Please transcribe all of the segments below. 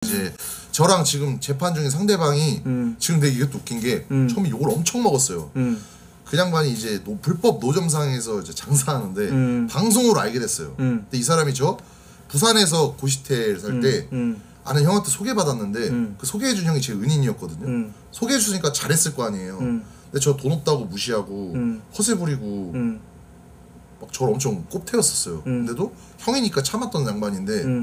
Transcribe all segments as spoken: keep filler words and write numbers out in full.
이제 저랑 지금 재판 중인 상대방이 음. 지금 되게 이것도 웃긴 게 음. 처음에 욕을 엄청 먹었어요. 음. 그 양반이 이제 노, 불법 노점상에서 이제 장사하는데 음. 방송으로 알게 됐어요. 음. 근데 이 사람이 저 부산에서 고시텔 살 때 음. 아는 형한테 소개받았는데 음. 그 소개해준 형이 제 은인이었거든요. 음. 소개해주니까 잘했을 거 아니에요. 음. 근데 저 돈 없다고 무시하고 음. 허세 부리고 음. 막 저를 엄청 꼽태웠었어요. 음. 근데도 형이니까 참았던 양반인데 음.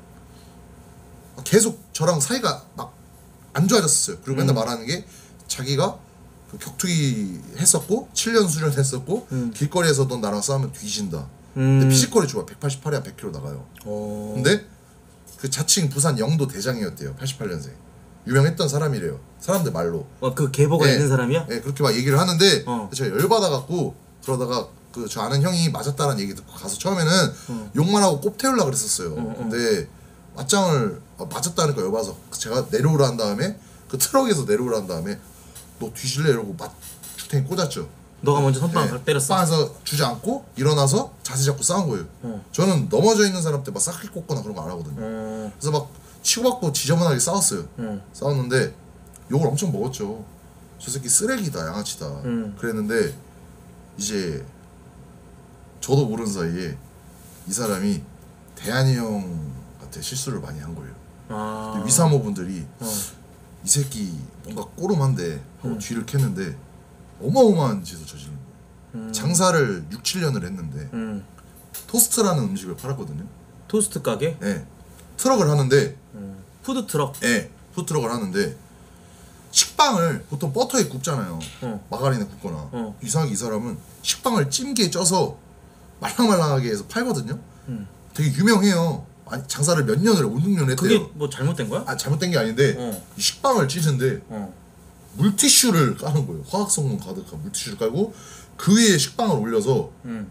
계속 저랑 사이가 막 안 좋아졌어요. 그리고 맨날 음. 말하는 게 자기가 그 격투기 했었고 칠 년 수련했었고 음. 길거리에서 넌 나랑 싸우면 뒤진다. 음. 근데 피지컬이 좋아. 백팔십팔에 한 백 킬로그램 나가요. 어. 근데 그 자칭 부산 영도 대장이었대요. 팔십팔 년생. 유명했던 사람이래요. 사람들 말로. 어, 그 계보가 네. 있는 사람이야? 네, 그렇게 막 얘기를 하는데 어. 제가 열받아갖고 그러다가 그 저 아는 형이 맞았다는 얘기 듣고 가서 처음에는 어. 욕만 하고 꼽태우려고 그랬었어요. 어, 어. 근데 맞짱을 어, 맞았다니까 열받아서 제가 내려오라 한 다음에 그 트럭에서 내려오라 한 다음에 너 뒤질래 이러고 맞 주탱이 꽂았죠. 너가 먼저 선빵 네. 때렸어? 빵에서 주저앉고 일어나서 자세 잡고 싸운 거예요. 어. 저는 넘어져 있는 사람한테 막 싹을 꽂거나 그런 거 안 하거든요. 어. 그래서 막 치고받고 지저분하게 싸웠어요. 어. 싸웠는데 욕을 엄청 먹었죠. 저 새끼 쓰레기다, 양아치다. 음. 그랬는데 이제 저도 모르는 사이에 이 사람이 대한이 형한테 실수를 많이 한 거예요. 아. 근데 위사모분들이 어. 이 새끼 뭔가 꼬름한데 하고 음. 뒤를 캤는데 어마어마한 짓을 저지른 거예요. 음. 장사를 육, 칠 년을 했는데 음. 토스트라는 음식을 팔았거든요. 토스트 가게? 예. 트럭을 하는데 음. 푸드 트럭. 예. 푸드트럭을 하는데 식빵을 보통 버터에 굽잖아요. 어. 마가린에 굽거나. 어. 이상하게 이 사람은 식빵을 찜기에 쪄서 말랑말랑하게 해서 팔거든요. 음. 되게 유명해요. 아니, 장사를 몇 년을 오, 육 년 했대요. 그게 뭐 잘못된 거야? 아, 잘못된 게 아닌데 어. 이 식빵을 찌는데 어. 물티슈를 까는 거예요. 화학성분 가득한 물티슈를 깔고 그 위에 식빵을 올려서 음.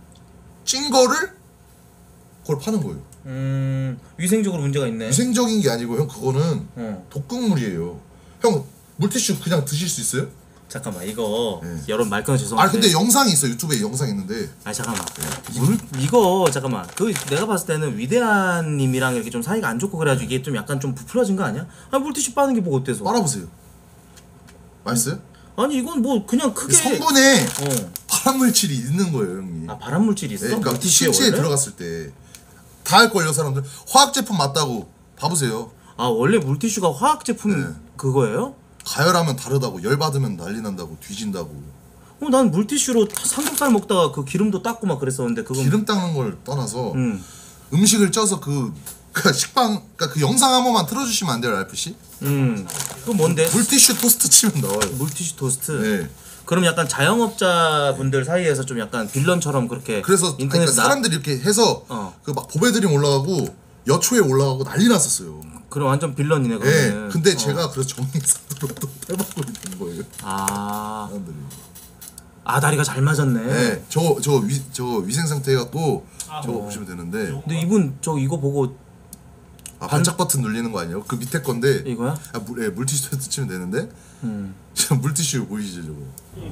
찐 거를 그걸 파는 거예요. 음. 위생적으로 문제가 있네. 위생적인 게 아니고 형 그거는 어. 독극물이에요. 형 물티슈 그냥 드실 수 있어요? 잠깐만 이거 네. 여러분 말 끊어 죄송한데. 아 근데 영상이 있어. 유튜브에 영상이 있는데 아 잠깐만 물 이거 잠깐만 그 내가 봤을 때는 위대한님이랑 이렇게 좀 사이가 안 좋고 그래가지고 이게 좀 약간 좀 부풀어진 거 아니야? 아 물티슈 빠는 게 뭐 어때서? 빨아보세요. 맛있어요? 아니 이건 뭐 그냥 크게 성분에 어. 발암물질이 있는 거예요, 형님. 아 발암 물질이 있어? 네, 그러니까 물티슈에 실체에 원래? 들어갔을 때 다 할걸요, 사람들. 화학 제품 맞다고 봐보세요. 아 원래 물티슈가 화학 제품 네. 그거예요? 가열하면 다르다고, 열 받으면 난리 난다고, 뒤진다고. 어, 난 물티슈로 삼겹살 먹다가 그 기름도 닦고 막 그랬었는데 그건 기름 닦는 걸 떠나서 음. 음식을 쪄서 그, 그 식빵, 그러니까 그 영상 한 번만 틀어주시면 안 돼요, 랄프 씨? 음. 그거 뭔데? 물티슈 토스트 치면 나와요. 물티슈 토스트. 네. 그럼 약간 자영업자분들 사이에서 좀 약간 빌런처럼 그렇게 그래서 인터넷 그러니까 사람들이 이렇게 해서 어. 그 막 보배드림 올라가고 여초에 올라가고 난리 났었어요. 그럼 완전 빌런이네 예. 그러면. 네, 근데 제가 그래서 정리상으로 또 탈바꿈이 된 거예요. 아, 사람들이. 아 다리가 잘 맞았네. 네, 저저 위 저 위생 상태가 또 저거 어. 보시면 되는데 근데 이분 저 이거 보고 아 반짝 버튼 눌리는 거 아니에요? 그 밑에 건데 이거야? 아 물, 예, 물티슈 치면 되는데 음. 저 물티슈 보이시죠 저거?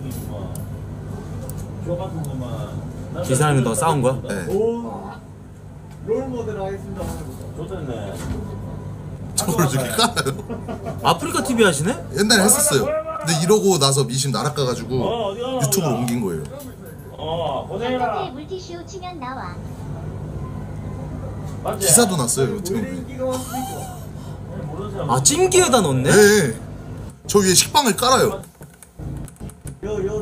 이 사람이 너 싸운 거야? 네. 롤 모델 하겠습니다. 좋겠네. 저걸 저렇게 깔아요. 아프리카 티비 하시네? 옛날에 했었어요. 근데 이러고 나서 미심 날아가가지고 어, 어디 가나 유튜브로 보자. 옮긴 거예요. 어, 카페에 고생해라. 물티슈 치면 나와. 맞지? 기사도 났어요 유튜브에. 왜 인기가 많습니까? 모르는 사람. 아 찜기에다 넣네? 네. 저 위에 식빵을 깔아요. 여, 여,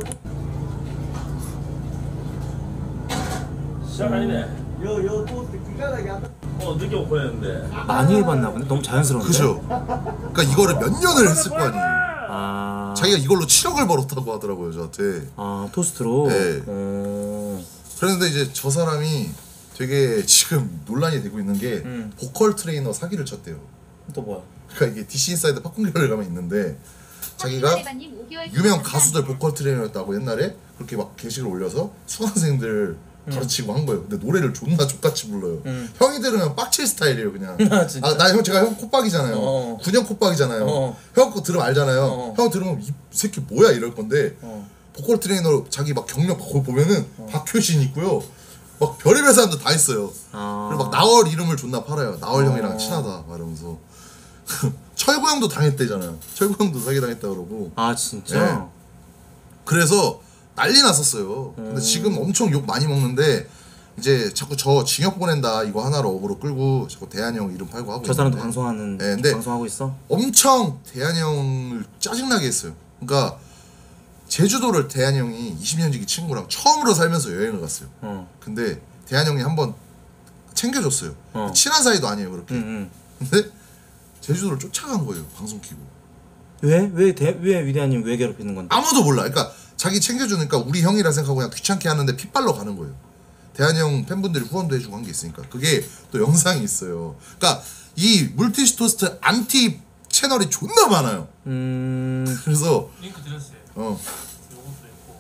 시작 아니네. 여, 여 토스트 기가나게 한다. 어, 늦게 오픈했는데. 많이 해봤나 보네. 너무 자연스러운데. 그죠? 그러니까 이거를 몇 년을 했을 거 아니에요. 아, 자기가 이걸로 칠억을 벌었다고 하더라고요 저한테. 아 토스트로. 네. 어. 그런데 이제 저 사람이 되게 지금 논란이 되고 있는 게 음. 보컬 트레이너 사기를 쳤대요. 또 뭐야? 그러니까 이게 디씨 인사이드 팝콘계열에 가면 있는데 자기가 유명 가수들 보컬 트레이너였다고 옛날에 그렇게 막 게시글 올려서 수강생들 가르치고 한 거예요. 근데 노래를 존나 족같이 불러요. 음. 형이 들으면 빡칠 스타일이에요 그냥. 아, 진짜? 아, 나 형 제가 형 콧박이잖아요. 어. 군형 콧박이잖아요. 어. 형 거 들으면 알잖아요. 어. 형 들으면 이 새끼 뭐야 이럴 건데 어. 보컬 트레이너 자기 막 경력 거기 보면은 박효신 있고요. 막 별의별 사람들 다 있어요. 아. 그리고 막 나얼 이름을 존나 팔아요. 나얼 어. 형이랑 친하다 말하면서. 철구 형도 당했대잖아요. 철구 형도 사기 당했다 그러고. 아 진짜? 네. 그래서 난리 났었어요. 근데 음. 지금 엄청 욕 많이 먹는데 이제 자꾸 저 징역 보낸다 이거 하나로 어그로 끌고 자꾸 대한이 형 이름 팔고 하고 저 사람도 있는데 방송하는 네, 근데 방송하고 있어? 엄청 대한이 형을 짜증나게 했어요. 그러니까 제주도를 대한이 형이 이십 년 지기 친구랑 처음으로 살면서 여행을 갔어요. 어. 근데 대한이 형이 한번 챙겨줬어요. 어. 친한 사이도 아니에요 그렇게. 응, 응. 근데 제주도를 쫓아간 거예요 방송 키고. 왜? 왜, 대, 왜 위대한님 왜 괴롭히는 건데? 아무도 몰라. 그러니까 자기 챙겨주니까 우리 형이라 생각하고 그냥 귀찮게 하는데 핏발로 가는 거예요. 대한이 형 팬분들이 후원도 해주고 한 게 있으니까 그게 또 영상이 있어요. 그러니까 이 물티슈 토스트 안티 채널이 존나 많아요. 음... 그래서 링크 드렸어요. 어 요것도 있고.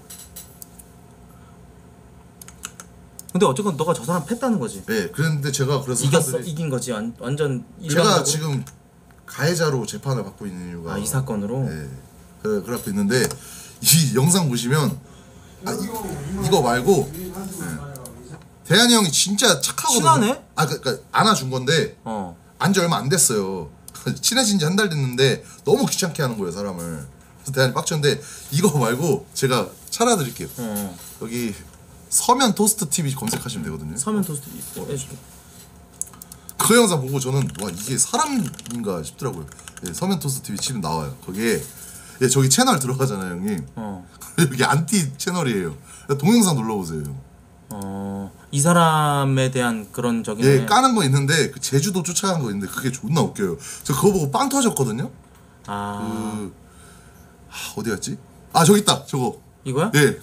근데 어쨌건 너가 저 사람 팼다는 거지. 네, 그랬는데 제가 그래서 이겼어? 사람들이- 이긴 거지. 완, 완전 제가 일방적으로? 지금 가해자로 재판을 받고 있는 이유가 아, 이 사건으로? 네, 그래 그래갖고 있는데 이 영상 보시면 아 이, 이거 말고 네. 대한이 형이 진짜 착하거든요. 친하네? 아 그러니까 안아준 건데 어. 안지 얼마 안 됐어요. 친해진 지 한 달 됐는데 너무 귀찮게 하는 거예요 사람을. 그래서 대한이 빡쳤는데 이거 말고 제가 찾아드릴게요. 어. 여기 서면 토스트 티비 검색하시면 되거든요. 서면 토스트 어, 해줄게. 그 영상 보고 저는 와 이게 사람인가 싶더라고요. 예, 서면 토스트 티비 치면 나와요. 거기에 예, 저기 채널 들어가잖아요 형님. 어. 여기 안티 채널이에요. 동영상 눌러보세요. 어. 이 사람에 대한 그런 저기. 예, 까는 거 있는데 그 제주도 쫓아간 거 있는데 그게 존나 웃겨요. 저 그거 보고 빵 터졌거든요. 아. 그 하, 어디 갔지? 아 저기 있다. 저거. 이거야? 예.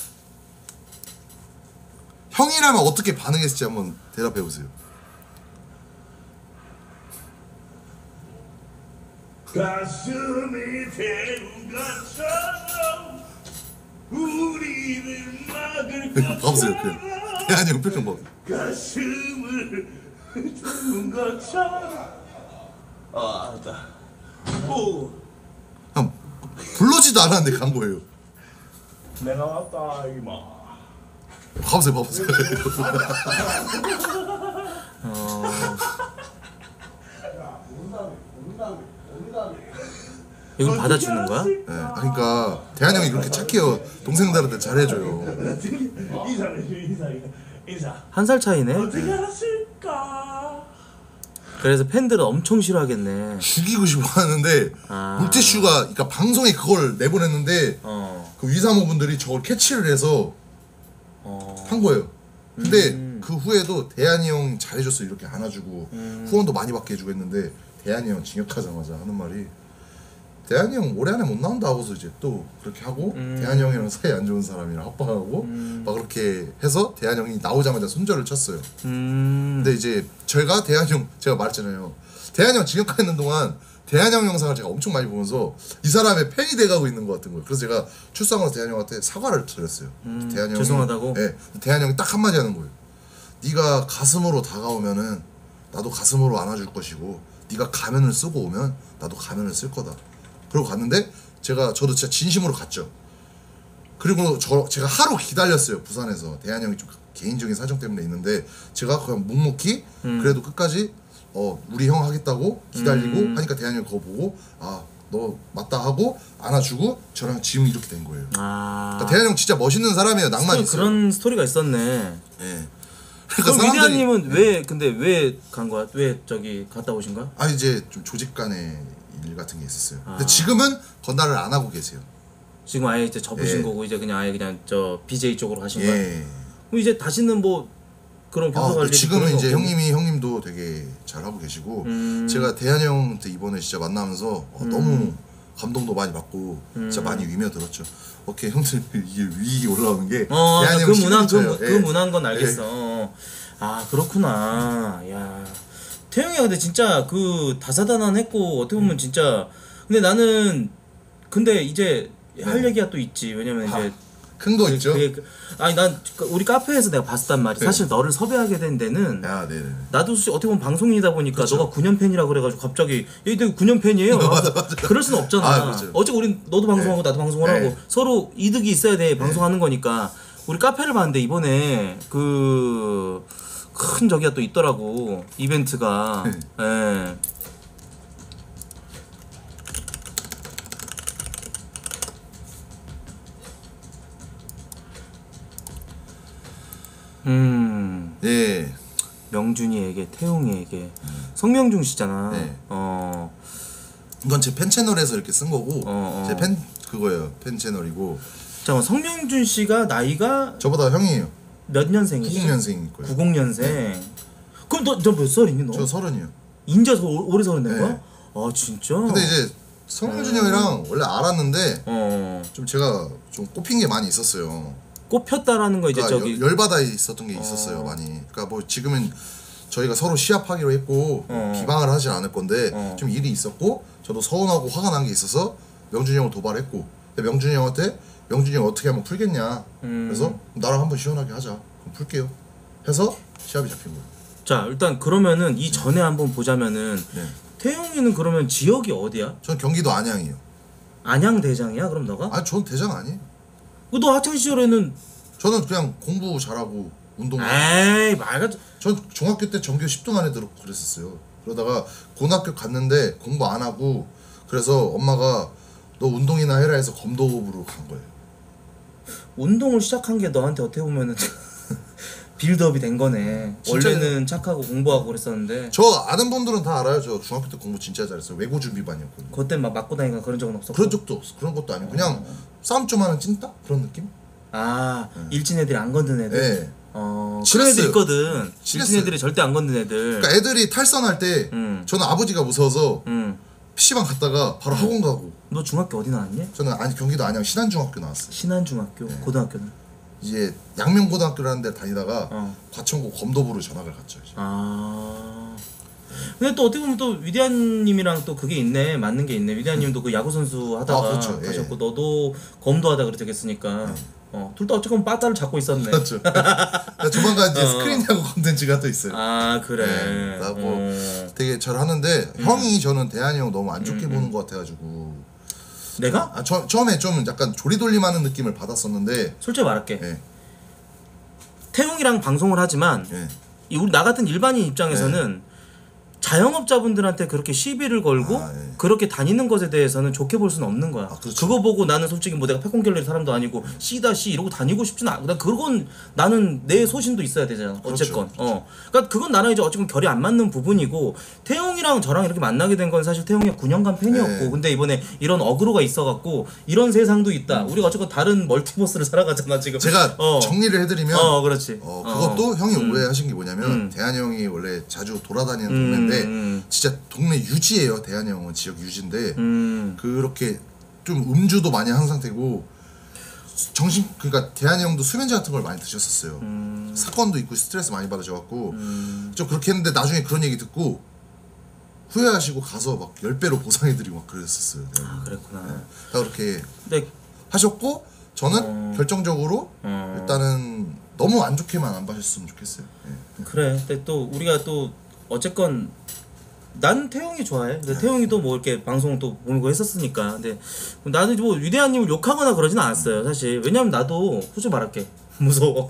형이라면 어떻게 반응했을지 한번 대답해 보세요. 가슴이 태운 것처럼 우리를 막을 봐보세요. 그 대한이 형 표정 봐. 가슴을 태운 것처럼 아, 나. 오, 한 불러지도 않았는데 간 거예요. 내가 왔다 이마. 봐보세요, 봐보세요. 어. 이걸 받아주는 거야? 예, 그러니까 대한 형이 그렇게 착해요. 동생들한테 잘해줘요. 인사, 인사, 인사. 한 살 차이네? 어떻게 알았을까? 그래서 팬들은 엄청 싫어하겠네. 죽이고 싶어 하는데 아. 물티슈가 그러니까 방송에 그걸 내보냈는데 어. 그 위사모분들이 저걸 캐치를 해서 어. 한 거예요. 근데 음. 그 후에도 대한이 형 잘해줬어 이렇게 안아주고 음. 후원도 많이 받게 해주고 했는데 대한이 형 징역하자마자 하는 말이 대한이 형 올해 안에 못 나온다 하고서 이제 또 그렇게 하고 음. 대한이 형이랑 사이 안 좋은 사람이랑 합방하고 음. 막 그렇게 해서 대한이 형이 나오자마자 손절을 쳤어요. 음. 근데 이제 저희가 대한이 형 제가 말했잖아요. 대한이 형 징역가 있는 동안 대한이 형 영상을 제가 엄청 많이 보면서 이 사람의 팬이 돼가고 있는 것 같은 거예요. 그래서 제가 출상으로 대한이 형한테 사과를 드렸어요. 음, 대한이 형이 죄송하다고? 네, 대한이 형이 딱 한마디 하는 거예요. 네가 가슴으로 다가오면은 나도 가슴으로 안아줄 것이고 네가 가면을 쓰고 오면 나도 가면을 쓸 거다. 그러고 갔는데 제가 저도 진짜 진심으로 갔죠. 그리고 저 제가 하루 기다렸어요 부산에서. 대한이 형이 좀 개인적인 사정 때문에 있는데 제가 그냥 묵묵히 음. 그래도 끝까지 어 우리 형 하겠다고 기다리고 음. 하니까 대한이 형이 그거 보고 아 너 맞다 하고 안아주고 저랑 지금 이렇게 된 거예요. 아. 그러니까 대한이 형 진짜 멋있는 사람이에요. 낭만 스토리, 있어요. 그런 스토리가 있었네. 예. 그럼 사람들이- 위대한님은 왜 근데 왜 간 거야? 왜 저기 갔다 오신 거야? 아 이제 좀 조직 간의 일 같은 게 있었어요. 근데 아. 지금은 건달을 안 하고 계세요. 지금 아예 이제 접으신 예. 거고 이제 그냥 아예 그냥 저 비제이 쪽으로 가신 거야? 예. 그럼 이제 다시는 뭐 그런 아, 교수 관리 지금은 이제 형님이 형님도 되게 잘 하고 계시고 음. 제가 대한이 형한테 이번에 진짜 만나면서 어, 음. 너무 감동도 많이 받고 음. 진짜 많이 위며 들었죠. 오케이 형들 이게 위 올라오는 게 어, 대한이 그 형 문화 그, 시그니처예요. 그 예. 문화인 건 알겠어. 어. 아 그렇구나. 야 태영이가 근데 진짜 그 다사다난했고 어떻게 보면 진짜 근데 나는 근데 이제 할 네. 얘기가 또 있지. 왜냐면 아, 이제 큰 거 있죠. 그게 그- 아니 난 그 우리 카페에서 내가 봤었단 말이야. 네. 사실 너를 섭외하게 된 데는 야, 네, 네. 나도 솔직히 어떻게 보면 방송인이다 보니까 그쵸. 너가 구 년 팬이라 그래가지고 갑자기 얘 내가 구 년 팬이에요. 그럴 수는 없잖아. 아, 그렇죠. 어차피 우린 너도 방송하고 네. 나도 방송을 네. 하고 서로 이득이 있어야 돼 방송하는 거니까 우리 카페를 봤는데 이번에 그 큰 저기가 또 있더라고 이벤트가. 네. 예. 명준이에게, 태용이에게. 성명준 씨잖아. 네. 어. 이건 제 팬 채널에서 이렇게 쓴 거고 어, 어. 제 팬 그거예요. 팬 채널이고 잠깐 성명준 씨가 나이가 저보다 형이에요. 몇 년생이지? 구십 년생일 거예요. 구십 년생. 그럼 너 너 몇 살이니 너? 저 서른이요. 인자 서 올해 서른 된 네. 거야? 아 진짜? 근데 이제 성명준 형이랑 원래 알았는데 어. 좀 제가 좀 꼽힌 게 많이 있었어요. 꼽혔다라는 거 이제 그러니까 저기 열- 열받아 있었던 게 있었어요. 어. 많이. 그러니까 뭐 지금은 저희가 서로 시합하기로 했고 어. 비방을 하진 않을 건데 어. 좀 일이 있었고 저도 서운하고 화가 난 게 있어서 명준이 형을 도발했고 근데 명준이 형한테 명준이 형 어떻게 하면 풀겠냐 음. 그래서 나랑 한번 시원하게 하자 그럼 풀게요 해서 시합이 잡힌 거예요. 자 일단 그러면은 이 전에 한번 보자면은 네. 태용이는 그러면 지역이 어디야? 전 경기도 안양이에요. 안양 대장이야 그럼 너가? 아 전 대장 아니에요. 너 학창 시절에는 저는 그냥 공부 잘하고 운동 에이 말같 전 중학교 때 전교 십 등 안에 들어 그랬었어요. 그러다가 고등학교 갔는데 공부 안 하고 그래서 엄마가 너 운동이나 해라 해서 검도부로 간 거예요. 운동을 시작한 게 너한테 어떻게 보면은 빌드업이 된 거네. 진짜요? 원래는 착하고 공부하고 그랬었는데 저 아는 분들은 다 알아요. 저 중학교 때 공부 진짜 잘했어요. 외고 준비반이었거든요. 그것 때문에 막 맞고 다니거나 그런 적은 없었고. 그런 적도 없어. 그런 것도 아니고 그냥 싸움 좀 하는 찐따 그런 느낌? 아 일진 애들이 안 건든 애들. 네. 어 그런 애들 친했어요. 있거든. 일진 친했어요. 애들이 절대 안 건든 애들. 그러니까 애들이 탈선할 때 음. 저는 아버지가 무서워서 응. 피시방 갔다가 바로 학원 가고 너 중학교 어디 나왔니? 저는 아니 경기도 안양 신안중학교 나왔어요. 신안중학교. 고등학교는. 이제 양명고등학교라는 데 다니다가 어. 과천고 검도부로 전학을 갔죠. 이제. 아. 근데 또 어떻게 보면 또 위대한님이랑 또 그게 있네. 맞는 게 있네. 위대한님도 그 야구 선수 하다가 아, 그렇죠. 예. 하셨고 너도 검도 하다 그랬겠으니까. 어, 둘 다 어쨌건 빠따를 잡고 있었네. 그렇죠. 그러니까 조만간 이제 어. 스크린 야구 콘텐츠가 또 있어요. 아 그래. 네, 나뭐 어. 되게 잘 하는데 음. 형이 저는 대한이 형 너무 안 좋게 보는 것 같아가지고 내가? 아, 저, 처음에 좀 약간 조리돌림하는 느낌을 받았었는데 솔직히 말할게. 예, 태용이랑 방송을 하지만 예. 이 우리 나 같은 일반인 입장에서는 자영업자분들한테 그렇게 시비를 걸고 아, 예. 그렇게 다니는 것에 대해서는 좋게 볼 수는 없는 거야. 아, 그렇죠. 그거 보고 나는 솔직히 뭐 내가 패권결례 사람도 아니고 씨다 씨 이러고 다니고 싶지는 않아. 난 그건 나는 내 소신도 있어야 되잖아. 어쨌건. 그렇죠. 어. 그러니까 그건 나랑 이제 어쨌든 결이 안 맞는 부분이고 태용이랑 저랑 이렇게 만나게 된 건 사실 태용이가 구 년간 팬이었고 네. 근데 이번에 이런 어그로가 있어갖고 이런 세상도 있다. 우리가 어쨌건 다른 멀티버스를 살아가잖아 지금. 제가 어. 정리를 해드리면 어 그렇지. 어, 그것도 형이 오해하신 게 뭐냐면 음. 대한이 형이 원래 자주 돌아다니는 음, 동네인데 음. 진짜 동네 유지예요. 대한이 형은 지역 유지인데 음. 그렇게 좀 음주도 많이 한 상태고 정신 그러니까 대한이 형도 수면제 같은 걸 많이 드셨었어요. 음. 사건도 있고 스트레스 많이 받으셔갖고 좀 그렇게 했는데 나중에 그런 얘기 듣고 후회하시고 가서 막 열 배로 보상해드리고 막 그랬었어요. 네. 아 그랬구나. 다 그렇게 근데 하셨고 저는 어. 결정적으로 어. 일단은 너무 안 좋게만 안 봐줬으면 좋겠어요. 예. 그래. 근데 또 우리가 또 어쨌건 난 태용이 좋아해. 근데 태용이도 뭐 이렇게 방송 또 보고 했었으니까. 근데 나는 뭐 위대한님을 욕하거나 그러진 않았어요. 사실 왜냐면 나도 솔직히 말할게 무서워.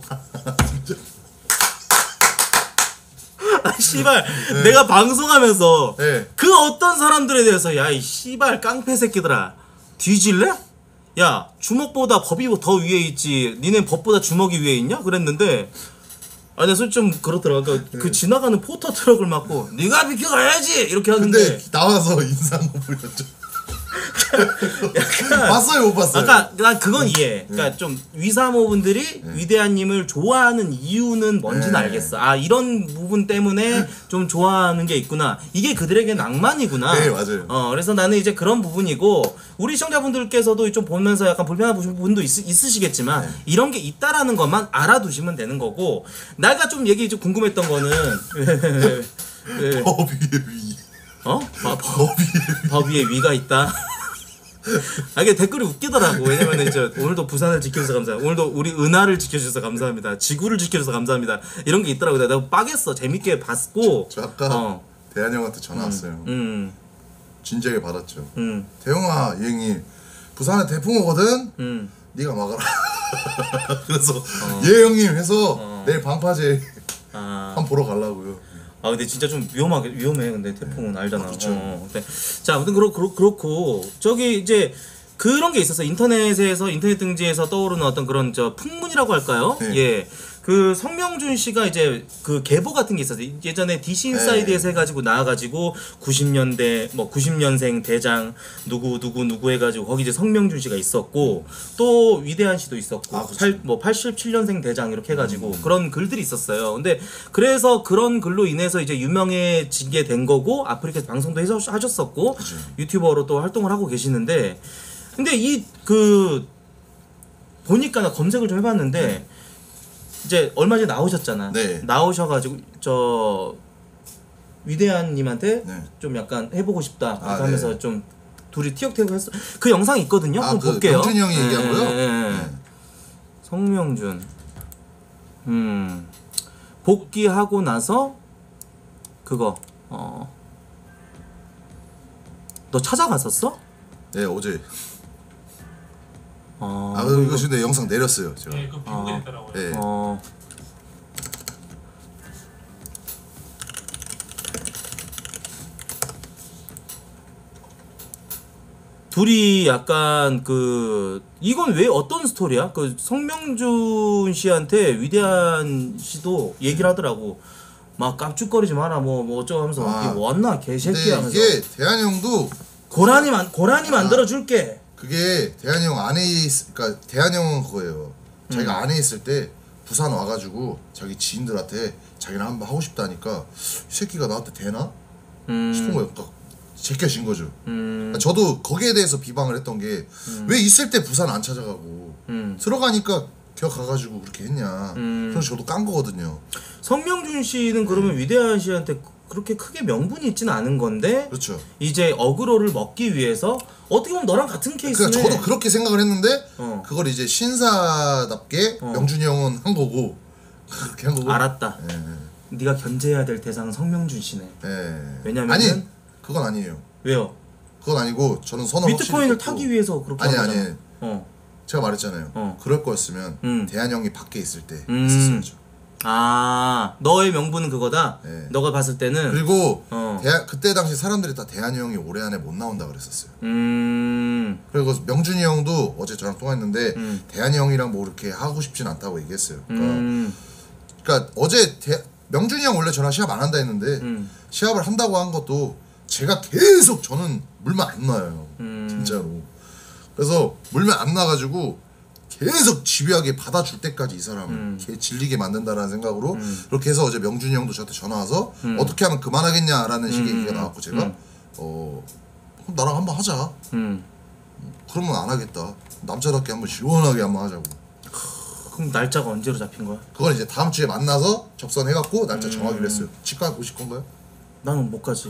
아 씨발 내가 방송하면서 네. 그 어떤 사람들에 대해서 야 이 씨발 깡패 새끼들아 뒤질래? 야 주먹보다 법이 더 위에 있지 니네 법보다 주먹이 위에 있냐? 그랬는데 아니 솔직히 좀 그렇더라고. 그러니까 그 지나가는 포터 트럭을 막고 네가 비켜가야지 이렇게 하는데 근데 나와서 인사한 거 보였죠. 약간 봤어요, 못 봤어요? 아까 난 그건 이해. 그러니까 좀 위사모분들이 위대한님을 좋아하는 이유는 뭔지는 네. 알겠어. 아 이런 부분 때문에 좀 좋아하는 게 있구나. 이게 그들에게 낭만이구나. 네, 맞아요. 어 그래서 나는 이제 그런 부분이고 우리 시청자분들께서도 좀 보면서 약간 불편한 부분도 있, 있으시겠지만 네. 이런 게 있다라는 것만 알아두시면 되는 거고. 내가 좀 얘기 좀 궁금했던 거는 왜, 법 위에 위. 어? 아, 법, 법 위에 위. 법 위에 위가 있다. 아 이게 댓글이 웃기더라고. 왜냐면 이제 오늘도 부산을 지켜주셔서 감사합니다. 오늘도 우리 은하를 지켜주셔서 감사합니다. 지구를 지켜주셔서 감사합니다. 이런 게 있더라고. 내가 빠겠어. 재밌게 봤고. 저 아까 어. 대한 형한테 전화 왔어요. 음, 진지하게 받았죠. 음, 대형아, 이 형이 부산에 태풍 오거든. 음. 네가 막아라. 그래서 예 형님 해서 내일 방파제 아. 한번 보러 가려고요. 아 근데 진짜 좀 위험하게 위험해. 근데 태풍은 알잖아. 그렇죠. 어, 근데 자 아무튼 그렇 그렇 그렇고 저기 이제 그런 게 있었어. 인터넷에서 인터넷 등지에서 떠오르는 어떤 그런 저 풍문이라고 할까요? 네. 예. 그 성명준 씨가 이제 그 계보 같은 게 있었어요. 예전에 디씨 인사이드에서 해가지고 나와가지고 구십 년대 뭐 구십 년생 대장 누구 누구 누구 해가지고 거기 이제 성명준 씨가 있었고 또 위대한 씨도 있었고 아, 그쵸. 팔, 뭐 팔십칠 년생 대장 이렇게 해가지고 음. 그런 글들이 있었어요. 근데 그래서 그런 글로 인해서 이제 유명해지게 된 거고 아프리카에서 방송도 해서 하셨었고 그쵸. 유튜버로 또 활동을 하고 계시는데 근데 이 그 보니까 나 검색을 좀 해봤는데. 네. 이제 얼마 전에 나오셨잖아. 네. 나오셔가지고 저 위대한님한테 네. 좀 약간 해보고 싶다 아, 하면서 네. 좀 둘이 티격태격 했어. 그 영상 있거든요. 아, 한번 그 볼게요. 명준이 형이 얘기한 거요? 예, 예, 예. 네. 성명준. 음 복귀하고 나서 그거 어. 너 찾아갔었어? 네, 어제. 어. 아, 이거 근데 영상 내렸어요, 제가. 네, 그 비공개 됐더라고요. 네. 어. 둘이 약간 그 이건 왜 어떤 스토리야? 그 성명준 씨한테 위대한 씨도 얘기를 하더라고. 막 깜죽거리지 마라 뭐 뭐 어쩌고 하면서 아. 이게 왔나 개새끼 근데 하면서 이게 대한이 형도 고라니 만 고라니 만들어 줄게. 그게 대한이 형 안에 있, 그러니까 대한이 형은 그거예요. 자기가 안에 있을 때 부산 와가지고 자기 지인들한테 자기는 한번 하고 싶다니까 이 새끼가 나한테 되나 싶은 거예요. 그러니까 제껴진 거죠. 음. 그러니까 저도 거기에 대해서 비방을 했던 게 왜 있을 때 부산 안 찾아가고 음. 들어가니까 기어가가지고 그렇게 했냐. 음. 그래서 저도 깐 거거든요. 성명준 씨는 그러면 위대한 씨한테 그렇게 크게 명분이 있지는 않은 건데 그렇죠. 이제 어그로를 먹기 위해서 어떻게 보면 너랑 같은 케이스네. 그러니까 저도 그렇게 생각을 했는데 어. 그걸 이제 신사답게 어. 명준이 형은 한 거고 그렇게 한 거고. 알았다. 예, 네가 견제해야 될 대상은 성명준 씨네. 예. 왜냐면은- 아니 그건 아니에요. 왜요? 그건 아니고 저는 선을 비트코인을 확실히 타기 긋고. 위해서 그렇게 아니 한 아니 거잖아. 어. 제가 말했잖아요. 어. 그럴 거였으면 음. 대한 형이 밖에 있을 때 음. 있었어야죠. 아, 너의 명분은 그거다. 네. 너가 봤을 때는 그리고 어. 대하, 그때 당시 사람들이 다 대한이 형이 올해 안에 못 나온다 그랬었어요. 음. 그리고 명준이 형도 어제 저랑 통화했는데 음. 대한이 형이랑 뭐 그렇게 하고 싶진 않다고 얘기했어요. 그러니까, 음. 그러니까 어제 대, 명준이 형 원래 저랑 시합 안 한다 했는데 음. 시합을 한다고 한 것도 제가 계속 저는 물면 안 놔요. 음. 진짜로. 그래서 물면 안 나가지고 계속 집요하게 받아줄 때까지 이 사람을 음. 걔 질리게 만든다라는 생각으로 그렇게 해서 어제 명준이 형도 저한테 전화 와서 어떻게 하면 그만하겠냐라는 식의 음. 얘기가 나왔고 제가 음. 어 그럼 나랑 한번 하자. 음. 그러면 안 하겠다. 남자답게 한번 시원하게 한번 하자고. 그럼 날짜가 언제로 잡힌 거야? 그건 이제 다음 주에 만나서 접선해갖고 음. 날짜 정하기로 했어요. 치과 오실 건가요? 나는 못 가지.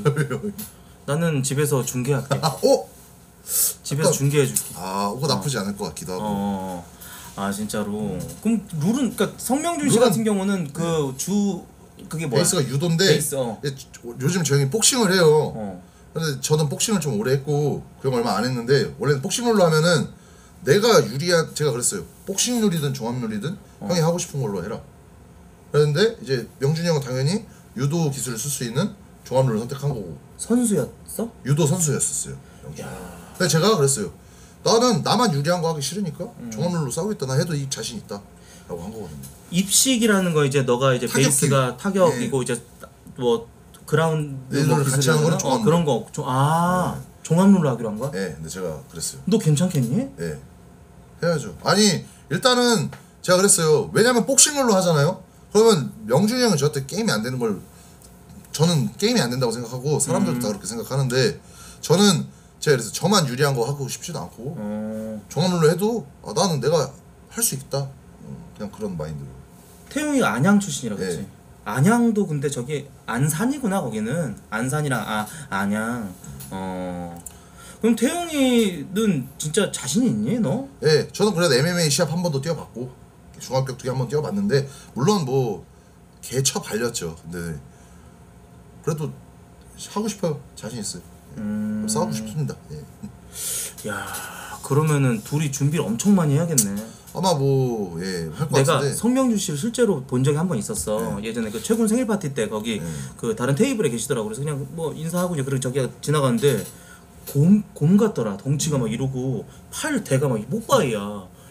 나는 집에서 중계할게. 아, 어? 집에서 아까- 중계해 줄게. 아, 그거 나쁘지 않을 것 같기도 하고. 어. 아 진짜로. 그럼 룰은 그러니까 성명준 씨 룰은- 같은 경우는 그 주 그게 뭐야? 베이스가 유도인데 베이스, 어. 예, 요즘 저 형이 복싱을 해요. 어. 근데 저는 복싱을 좀 오래 했고 그 형 얼마 안 했는데 원래는 복싱룰로 하면은 내가 유리한 제가 그랬어요. 복싱룰이든 종합룰이든 어. 형이 하고 싶은 걸로 해라. 그랬는데 이제 명준이 형은 당연히 유도 기술을 쓸 수 있는 종합룰을 선택한 거고 선수였어? 유도 선수였었어요. 명준이. 근데 제가 그랬어요. 나는 나만 유리한 거 하기 싫으니까 음. 종합룰로 싸우겠다. 나 해도 이 자신 있다. 라고 한 거거든요. 입식이라는 거 이제 너가 이제 타격기. 베이스가 타격이고 이제 뭐 그라운드 네, 뭐 같이 기술이라나? 하는 거는 어, 종합룰. 그런 거. 조- 아 종합룰로 하기로 한 거야? 예, 근데 제가 그랬어요. 너 괜찮겠니? 예. 해야죠. 아니, 일단은 제가 그랬어요. 왜냐면 복싱룰로 하잖아요? 그러면 명준이 형은 저한테 게임이 안 되는 걸 저는 게임이 안 된다고 생각하고 사람들도 음. 다 그렇게 생각하는데 저는 제가 그래서 저만 유리한 거 하고 싶지도 않고 어. 종합룰로 해도 아, 나는 내가 할 수 있다. 어, 그냥 그런 마인드로. 태용이가 안양 출신이라 그랬지. 네. 안양도 근데 저기 안산이구나 거기는. 안산이랑 아 안양. 어. 그럼 태용이는 진짜 자신 있니 너? 예, 저는 그래도 엠엠에이 시합 한 번도 뛰어봤고 중학격투기 한 번 뛰어봤는데 물론 뭐 개쳐 발렸죠. 근데 그래도 하고 싶어요. 자신 있어요. 예. 음. 싸우고 싶습니다. 예. 야 그러면은 둘이 준비를 엄청 많이 해야겠네. 아마 뭐 예, 할 것 내가 같은데. 성명준 씨를 실제로 본 적이 한 번 있었어. 예전에 그 최군 생일 파티 때 거기 네. 그 다른 테이블에 계시더라고. 그래서 그냥 뭐 인사하고 이제 그렇게 저기가 지나가는데 곰, 곰 같더라. 덩치가 막 이러고 팔 대가 막 목바이야.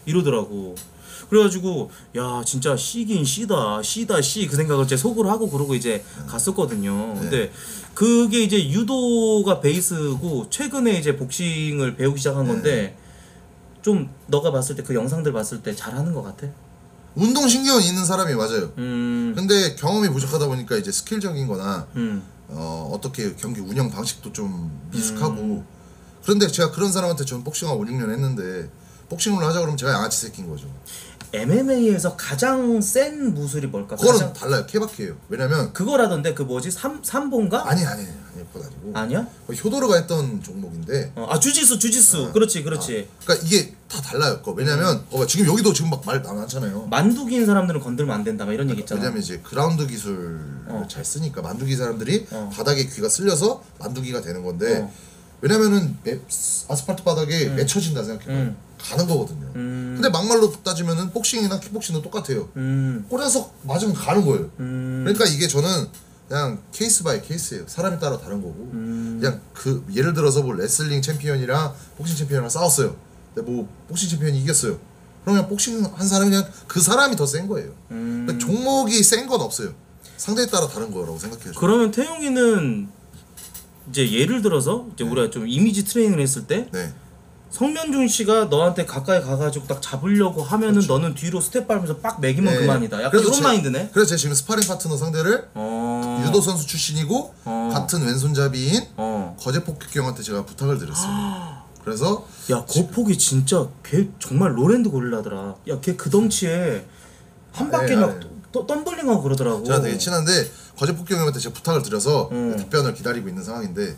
이러더라고. 그래가지고 야 진짜 C긴 C다 C다 C 그 생각을 제 속으로 하고 그러고 이제 갔었거든요. 근데 그게 이제 유도가 베이스고 최근에 이제 복싱을 배우기 시작한 건데 좀 너가 봤을 때 그 영상들 봤을 때 잘하는 것 같아? 운동 신경은 있는 사람이 맞아요. 음, 근데 경험이 부족하다 보니까 이제 스킬적인 거나 음, 어, 어떻게 경기 운영 방식도 좀 미숙하고 그런데 제가 그런 사람한테 전 복싱 한 오, 육 년 했는데 복싱을 하자 그러면 제가 양아치 새끼인 거죠. 엠엠에이에서 가장 센 무술이 뭘까? 그거는 가장- 달라요. 케바케예요. 왜냐면 그거라던데 그 뭐지 삼 삼보인가? 아니 아니 아니 그건 아니고 아니야? 효도르가 했던 종목인데 어, 아 주짓수 주짓수 아, 그렇지 그렇지. 그러니까 이게 다 달라요. 그거. 왜냐면 어, 지금 여기도 지금 막 말 많잖아요. 만두기인 사람들은 건들면 안 된다 막 이런 얘기 있잖아. 왜냐면 이제 그라운드 기술을 어. 잘 쓰니까 만두기 사람들이 어. 바닥에 귀가 쓸려서 만두기가 되는 건데 어. 왜냐면은 매- 아스팔트 바닥에 맺혀진다 생각해요. 음. 가는 거거든요. 음. 근데 막말로 따지면은 복싱이나 킥복싱도 똑같아요. 음. 꽂아서 맞으면 가는 거예요. 음. 그러니까 이게 저는 그냥 케이스 바이 케이스예요. 사람에 따라 다른 거고. 음. 그냥 그 예를 들어서 뭐 레슬링 챔피언이랑 복싱 챔피언이랑 싸웠어요. 근데 뭐 복싱 챔피언이 이겼어요. 그러면 복싱 한 사람이 그냥 그 사람이 더 센 거예요. 음. 그러니까 종목이 센 건 없어요. 상대에 따라 다른 거라고 생각해요. 저는. 그러면 태용이는 이제 예를 들어서 이제 우리가 좀 이미지 트레이닝을 했을 때 네. 성면준 씨가 너한테 가까이 가가지고 딱 잡으려고 하면은 너는 뒤로 스텝 밟으면서 빡 매기면 그렇죠. 네. 그만이다. 약간 그래서 이런 제- 마인드네. 그래서 제가 지금 스파링 파트너 상대를 어. 유도 선수 출신이고 어. 같은 왼손잡이인 어. 거제 폭격경한테 제가 부탁을 드렸어요. 그래서 야 거폭이 진짜 걔 정말 로랜드 고릴라더라. 야 걔 그 덩치에 한 아, 바퀴 네, 막 네. 또- 덤블링하고 그러더라고. 제가 되게 친한데 거제 폭격경한테 제가 부탁을 드려서 음. 답변을 기다리고 있는 상황인데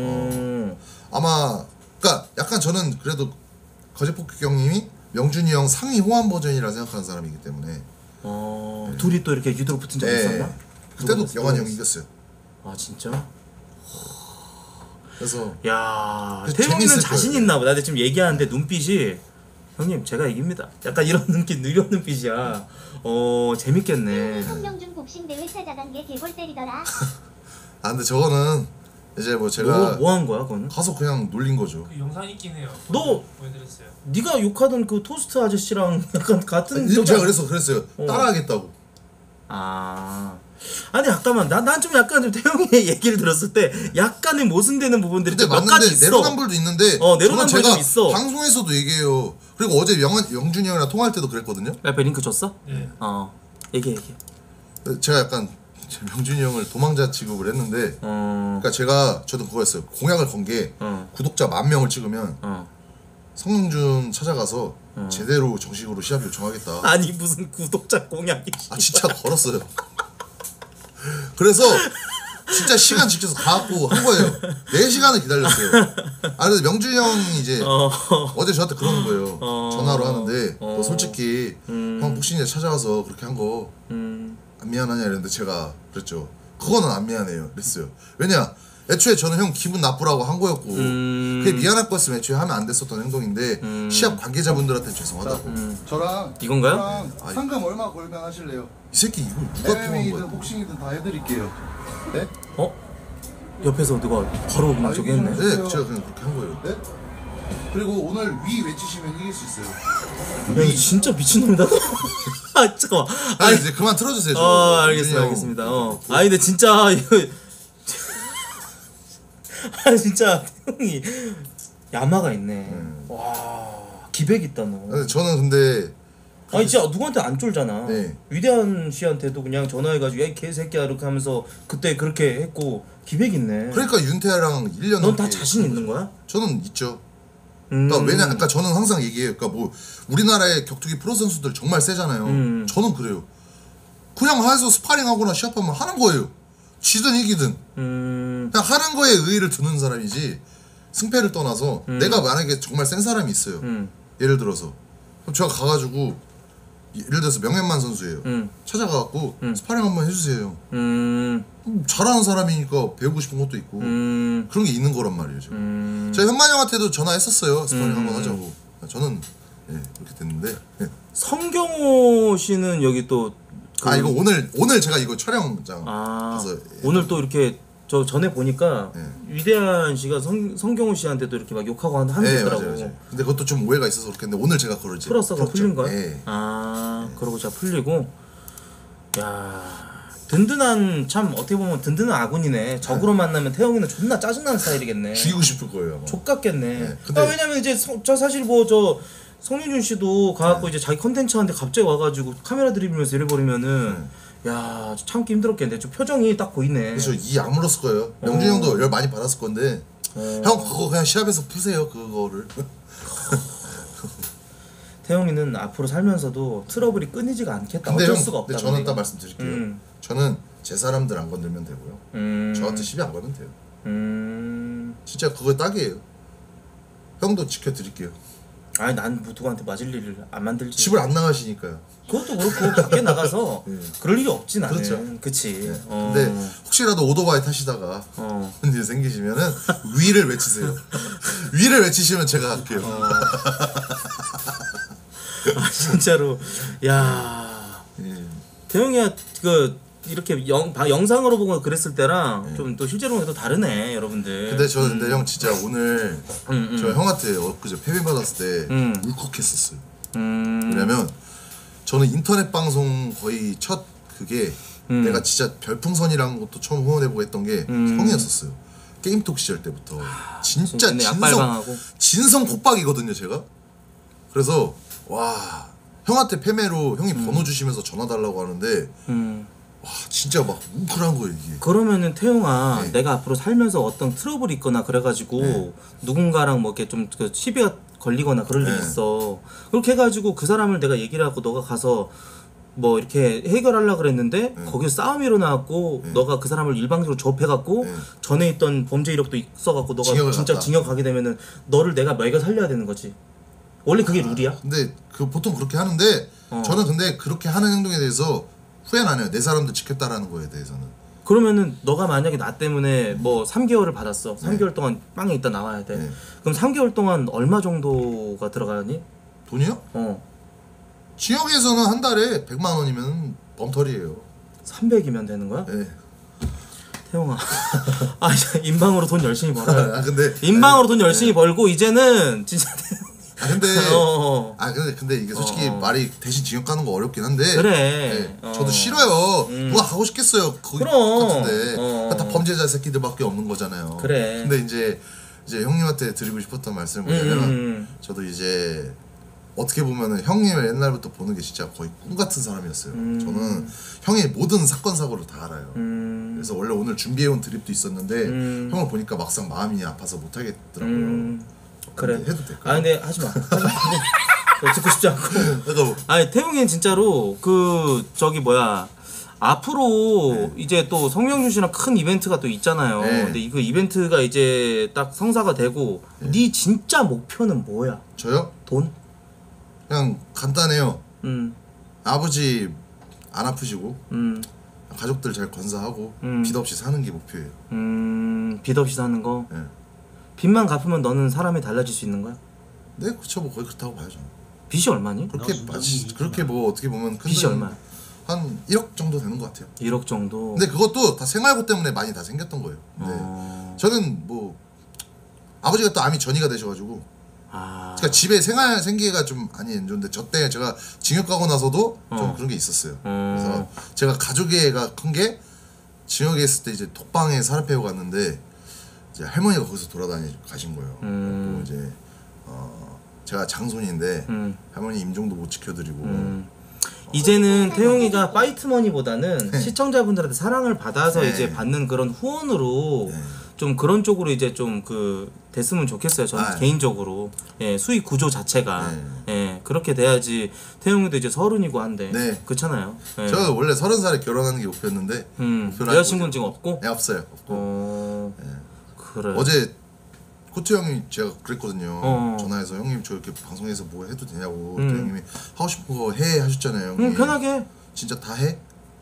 음. 아마 그러니까 약간 저는 그래도 거제 폭격경님이 명준이 형 상위 호환 버전이라 생각하는 사람이기 때문에 어. 둘이 또 이렇게 유도로 붙은 적 네. 있었나? 그때도 누가 영환이 있었어? 형이 이겼어요. 아 진짜? 그래서 야 그 태용이는 재밌을 자신 거예요. 있나 보다. 근데 지금 얘기하는데 눈빛이 형님 제가 이깁니다. 약간 이런 눈빛 이런 눈빛이야. 어 재밌겠네. 성명준 복싱 대회 찾아간 게 개골 때리더라. 아 근데 저거는 이제 뭐 제가 뭐 한 거야 그거는? 가서 그냥 놀린 거죠. 그 영상 있긴 해요. 너- 보여드렸어요. 네가 욕하던 그 토스트 아저씨랑 약간 같은 아니, 제가 그래서 그랬어요. 어. 따라하겠다고. 아 아니 잠깐만 난 난 좀 약간 좀 태용이의 얘기를 들었을 때 약간의 모순되는 부분들이 근데 좀 몇 가지 맞는데 있어. 내로남불도 있는데 어, 저는 내로남불 제가 좀 있어. 방송에서도 얘기해요. 그리고 어제 영환 영준이 형이랑 통화할 때도 그랬거든요. 야 베링크 줬어? 네. 어 얘기해 얘기해. 제가 약간 제 명준이 형을 도망자 취급을 했는데 어 그러니까 제가 저도 그거였어요. 공약을 건 게 어. 구독자 만 명을 찍으면 어. 성룡준 찾아가서 제대로 정식으로 시합 요청하겠다. 아니 무슨 구독자 공약이. 아 진짜 걸었어요. 그래서 진짜 시간 지켜서 가갖고 한 거예요. 네 시간을 기다렸어요. 아 근데 명준이 형이 이제 어. 어제 저한테 그러는 거예요. 어. 전화로 하는데 어. 너 솔직히 음. 형 복싱에 찾아와서 그렇게 한 거 안 음. 미안하냐 이랬는데 제가 그랬죠. 그거는 안 미안해요. 그랬어요. 왜냐 애초에 저는 형 기분 나쁘라고 한 거였고 음. 그게 미안할 거였으면 애초에 하면 안 됐었던 행동인데 시합 관계자분들한테 죄송하다고. 저랑 이건가요? 저랑 아니. 상금 얼마 걸면 하실래요? 이 새끼 이걸 누가 통한 엠엠에이든 거야? 복싱이든 다 해드릴게요. 네? 어? 옆에서 누가 바로 그냥 저기 했네. 네, 제가 그냥 그렇게 한 거예요. 네? 그리고 오늘 위 외치시면 이길 수 있어요. 야, 이거 진짜 미친놈이다. 아, 잠깐만. 아니 아니, 이제 그만 틀어주세요. 저. 어, 명준이 알겠습니다, 형. 알겠습니다. 어. 아니, 근데 진짜, 이거. 아, 진짜, 형이. 야마가 있네. 음. 와, 기백 있다, 너. 근데 저는 근데 아니, 진짜 누구한테 안 쫄잖아. 네. 위대한 씨한테도 그냥 전화해가지고, 야, 이 개새끼야, 이렇게 하면서 그때 그렇게 했고, 기백 있네. 그러니까 윤태아랑 일 년 넌 다 넘게 자신 있는 거야? 저는 있죠. 음. 그러니까 왜냐, 그러니까 저는 항상 얘기해요. 그러니까 뭐 우리나라의 격투기 프로 선수들 정말 세잖아요. 음. 저는 그래요. 그냥 해서 스파링하거나 시합하면 하는 거예요. 지든 이기든 음. 그냥 하는 거에 의의를 두는 사람이지 승패를 떠나서 내가 만약에 정말 센 사람이 있어요. 음. 예를 들어서 그럼 제가 가가지고 예를 들어서 명현만 선수예요. 음. 찾아가갖고 스파링 한번 해주세요. 음. 음, 잘하는 사람이니까 배우고 싶은 것도 있고 음. 그런 게 있는 거란 말이에요. 지금. 음. 제가 현만 형한테도 전화했었어요. 스파링 음. 한번 하자고. 저는 예, 그렇게 됐는데. 예. 성경호 씨는 여기 또. 그- 아 이거 오늘 오늘 제가 이거 촬영장 아, 가서 예. 오늘 또 이렇게 저 전에 보니까 네. 위대한 씨가 성, 성경훈 씨한테도 이렇게 막 욕하고 하는 하는 게 네, 있더라고. 맞아요, 맞아요. 근데 그것도 좀 오해가 있어서 그렇겠는데 오늘 제가 그걸 이제 풀었어, 그거 풀었죠. 풀린 거야? 네. 아, 그러고 진짜 풀리고. 야, 든든한 참 어떻게 보면 든든한 아군이네. 적으로 만나면 태영이는 존나 짜증나는 스타일이겠네. 죽이고 싶을 거예요. 아마. 족같겠네. 네, 근데- 아, 왜냐면 이제 성, 저 사실 뭐 저 성윤준 씨도 네. 가갖고 이제 자기 컨텐츠 하는데 갑자기 와가지고 카메라 들이밀면서 이래버리면은 야 참기 힘들었겠는데 좀 표정이 딱 보이네. 그래서 이 아물었을 거예요. 영준이 어. 형도 열 많이 받았을 건데 어. 형 그거 그냥 시합에서 푸세요 그거를. 태영이는 앞으로 살면서도 트러블이 끊이지가 않겠다. 근데 어쩔 형, 수가 없다. 근데 저는 우리가. 딱 말씀드릴게요. 음. 저는 제 사람들 안 건들면 되고요. 음. 저한테 시비 안 걸면 돼요. 음. 진짜 그거 딱이에요. 형도 지켜드릴게요. 아니 난 누구한테 맞을 일을 안 만들지. 집을 안 나가시니까요. 그것도 그렇고 밖에 나가서 예. 그럴 일이 없지 나는. 그렇죠. 그치. 네. 어. 근데 혹시라도 오토바이 타시다가 어. 문제 생기시면은 위를 외치세요. 위를 외치시면 제가 갈게요. 어. 아 진짜로. 야. 예. 태영이야 그 이렇게 영, 바, 영상으로 보고 그랬을 때랑 좀 또 실제로 보면 또 다르네 여러분들. 근데 저 근데 형 진짜 오늘 음, 음. 저 형한테 엊그제 패배 받았을 때 음. 울컥했었어요. 음. 왜냐면 저는 인터넷 방송 거의 첫 그게 음. 내가 진짜 별풍선이라는 것도 처음 후원해보고 했던 게 음. 형이었었어요. 게임톡 시절 때부터 진짜 진짜 진성 약발방하고. 진성 콧박이거든요 제가. 그래서 와 형한테 패매로 형이 번호 주시면서 전화 달라고 하는데 음. 와 진짜 막 뭉클한 거예요 이게. 그러면은 태용아 네. 내가 앞으로 살면서 어떤 트러블이 있거나 그래가지고 네. 누군가랑 뭐 이렇게 좀 그 시비가 걸리거나 그럴 일이 네. 있어. 그렇게 해가지고 그 사람을 내가 얘기를 하고 너가 가서 뭐 이렇게 해결하려고 그랬는데 네. 거기서 싸움이 일어나갖고 네. 너가 그 사람을 일방적으로 조업해갖고 네. 전에 있던 범죄 이력도 있어갖고 너가 징역을 진짜 갔다. 징역 가게 되면은 너를 내가 매겨 살려야 되는 거지. 원래 그게 룰이야? 근데 그 보통 그렇게 하는데 어. 저는 근데 그렇게 하는 행동에 대해서 후회는 안 해요. 내 사람들 지켰다라는 거에 대해서는. 그러면은 너가 만약에 나 때문에 뭐 삼 개월을 받았어. 삼 개월 동안 빵에 있다 나와야 돼. 네. 그럼 삼 개월 동안 얼마 정도가 들어가니? 돈이요? 어. 지역에서는 한 달에 백만 원이면 범털이에요. 삼백이면 되는 거야? 예. 태용아. 아, 이제 인방으로 돈 열심히 벌어요. 아 근데 인방으로 돈 열심히 벌고 이제는 진짜 아 근데 어. 아 근데 근데 이게 솔직히 어. 말이 대신 징역 가는 거 어렵긴 한데 그래. 예, 어. 저도 싫어요. 음. 누가 가고 싶겠어요. 거기 그럼. 같은데 어. 다 범죄자 새끼들밖에 없는 거잖아요. 그래. 근데 이제 이제 형님한테 드리고 싶었던 말씀은 뭐냐면 음. 저도 이제 어떻게 보면은 형님을 옛날부터 보는 게 진짜 거의 꿈 같은 사람이었어요. 음. 저는 형의 모든 사건 사고를 다 알아요. 음. 그래서 원래 오늘 준비해온 드립도 있었는데 음. 형을 보니까 막상 마음이 아파서 못 하겠더라고요. 음. 그래. 근데 해도 될까요? 아 근데 하지 마. 하지 마. 그거 듣고 싶지 않고. 그러니까 뭐, 아니 태용이는 진짜로 그 저기 뭐야 앞으로 이제 또 성명준 씨랑 큰 이벤트가 또 있잖아요. 네. 근데 이 그 이벤트가 이제 딱 성사가 되고 네 진짜 목표는 뭐야? 저요? 돈? 그냥 간단해요. 음, 아버지 안 아프시고 음, 가족들 잘 건사하고 음. 빚 없이 사는 게 목표예요. 음, 빚 없이 사는 거. 예. 빚만 갚으면 너는 사람이 달라질 수 있는 거야? 네, 그쵸 뭐 거의 그렇다고 봐야죠. 빚이 얼마니? 그렇게 맞지 그렇게 뭐 어떻게 보면 큰 빚이 돈은 얼마야? 한 일억 정도 되는 것 같아요. 일억 정도. 근데 그것도 다 생활고 때문에 많이 다 생겼던 거예요. 근데 어. 저는 뭐 아버지가 또 암이 전이가 되셔가지고 아. 그러니까 집에 생활 생계가 좀 많이 안 좋은데 저 때 제가 징역 가고 나서도 좀 어. 그런 게 있었어요. 어. 그래서 제가 가족애가 큰 게 징역에 있을 때 이제 독방에 사람패고 갔는데 이제 할머니가 거기서 돌아다니 가신 거예요. 음. 그리고 이제 어 제가 장손인데 음. 할머니 임종도 못 지켜드리고 음. 이제는 태용이가 파이트머니보다는 네. 시청자분들한테 사랑을 받아서 네. 이제 받는 그런 후원으로 네. 좀 그런 쪽으로 이제 좀 그 됐으면 좋겠어요. 저는 아, 개인적으로 예, 수익 구조 자체가 네. 예, 그렇게 돼야지 태용이도 이제 서른이고 한데 네. 그렇잖아요. 예. 저 원래 서른 살에 결혼하는 게 목표였는데 음, 목표를 여자친구는 하고 지금 없고 네, 없어요. 없고 어 그래. 어제 코트 형이 제가 그랬거든요. 어. 전화해서 형님 저 이렇게 방송에서 뭐 해도 되냐고. 음. 그 형님이 하고 싶은 거 해 하셨잖아요. 형님. 응 편하게 해. 진짜 다 해?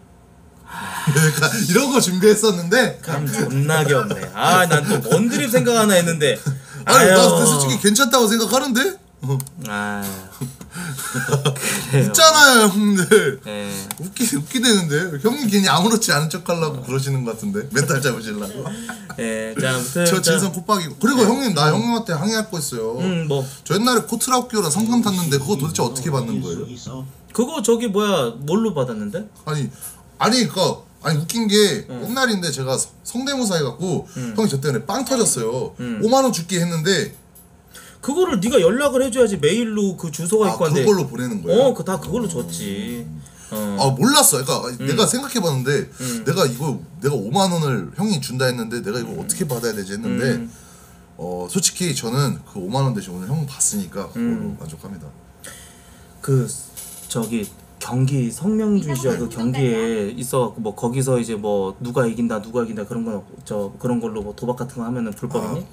그러니까 이런 거 준비했었는데 감 존나게 없네. 아 난 또 뭔 드립 생각 하나 했는데 아니 나 아유. 근데 솔직히 괜찮다고 생각하는데 어. 아 그래요. 있잖아요 형님들. 예. 웃기 웃기대는데 형님 괜히 아무렇지 않은 척하려고 그러시는 것 같은데 멘탈 잡으시려고. 예. 자, 아무튼 저 자, 진성 콧박이고. 그리고 형님 나 형님한테 항의할 거 있어요. 음, 뭐 저 옛날에 코트라우키오랑 상담 탔는데 그거 도대체 어떻게 받는 거예요? 그거 저기 뭐야 뭘로 받았는데? 아니 아니 그니까 아니 웃긴 게 옛날인데 제가 성- 성대모사 해갖고 형이 저 때문에 빵 터졌어요. 오만 원 줄게 했는데 그거를 네가 연락을 해줘야지 메일로 그 주소가 아 있고 한데. 그걸로 보내는 거예요? 어, 그 다 그걸로 줬지. 어. 아 몰랐어. 그러니까 내가 생각해봤는데 음. 내가 이거 내가 오만 원을 형이 준다 했는데 내가 이거 어떻게 받아야 되지 했는데 음. 어 솔직히 저는 그 오만 원 대신 오늘 형 봤으니까 그걸로 음. 만족합니다. 그 저기 경기 성명주시와 그 경기에 있어갖고 뭐 거기서 이제 뭐 누가 이긴다 누가 이긴다 그런 건 없고 저 그런 걸로 뭐 도박 같은 거 하면은 불법이니?